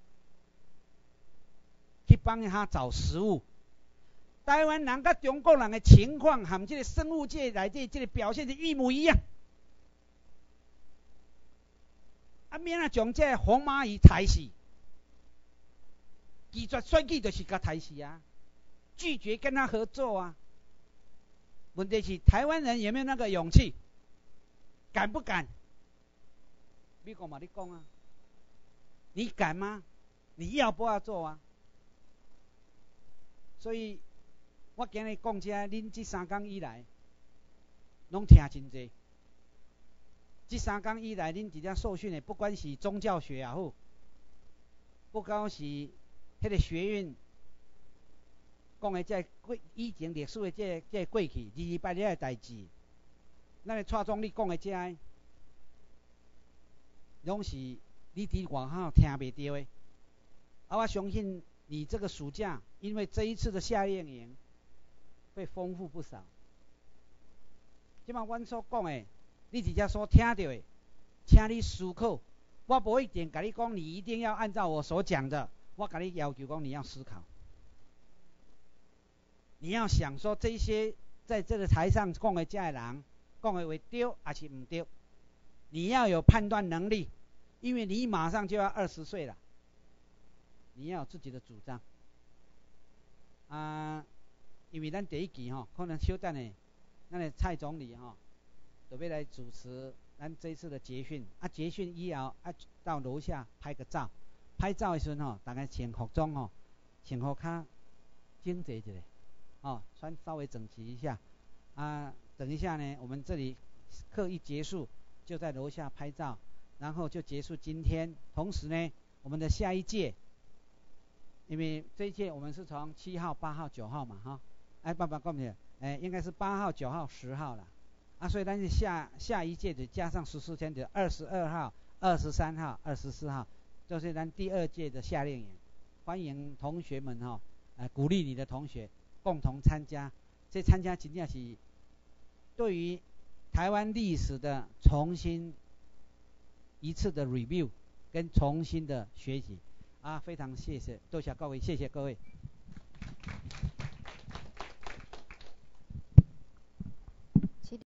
去帮他找食物。台湾人甲中国人的情况，和这个生物界内底这个表现是一模一样。免啊将这个红蚂蚁杀死，拒绝选举就是甲杀死啊。拒绝跟他合作啊！问题是台湾人有没有那个勇气？敢不敢？美国嘛，你讲啊，你敢吗？你要不要做啊？所以，我今日讲这，恁这3天以来，拢听真济。这3天以来，恁伫遮受训的，不管是宗教学也好，不管是迄个学院。讲的这以前历史的这过去，200年的代志，咱的蔡总理讲的这，拢是你伫外口听袂到的。我相信你这个暑假，因为这一次的夏令营会丰富不少。即马阮所讲的，你伫遮所听到的，请你思考。我无一定甲你讲，你一定要按照我所讲的。我甲你要求讲，你要思考。你要想说这些在这个台上讲的这个人讲的话对还是唔对？ 你要有判断能力，因为你马上就要20岁了，你要有自己的主张。因为咱第一期可能稍等呢，咱的蔡总理准备来主持咱这一次的结训。结训以后到楼下拍个照，拍照的时候大家穿服装穿好较整齐一点穿稍微整齐一下。等一下呢，我们这里课一结束就在楼下拍照，然后就结束今天。同时呢，我们的下一届，因为这一届我们是从7号、8号、9号嘛应该是8号、9号、10号了。所以咱是下一届的加上14天的22号、23号、24号，就是咱第2届的夏令营。欢迎同学们鼓励你的同学共同参加。这参加真正是对于台湾历史的重新一次的 review 跟重新的学习非常谢谢，多谢各位，谢谢各位。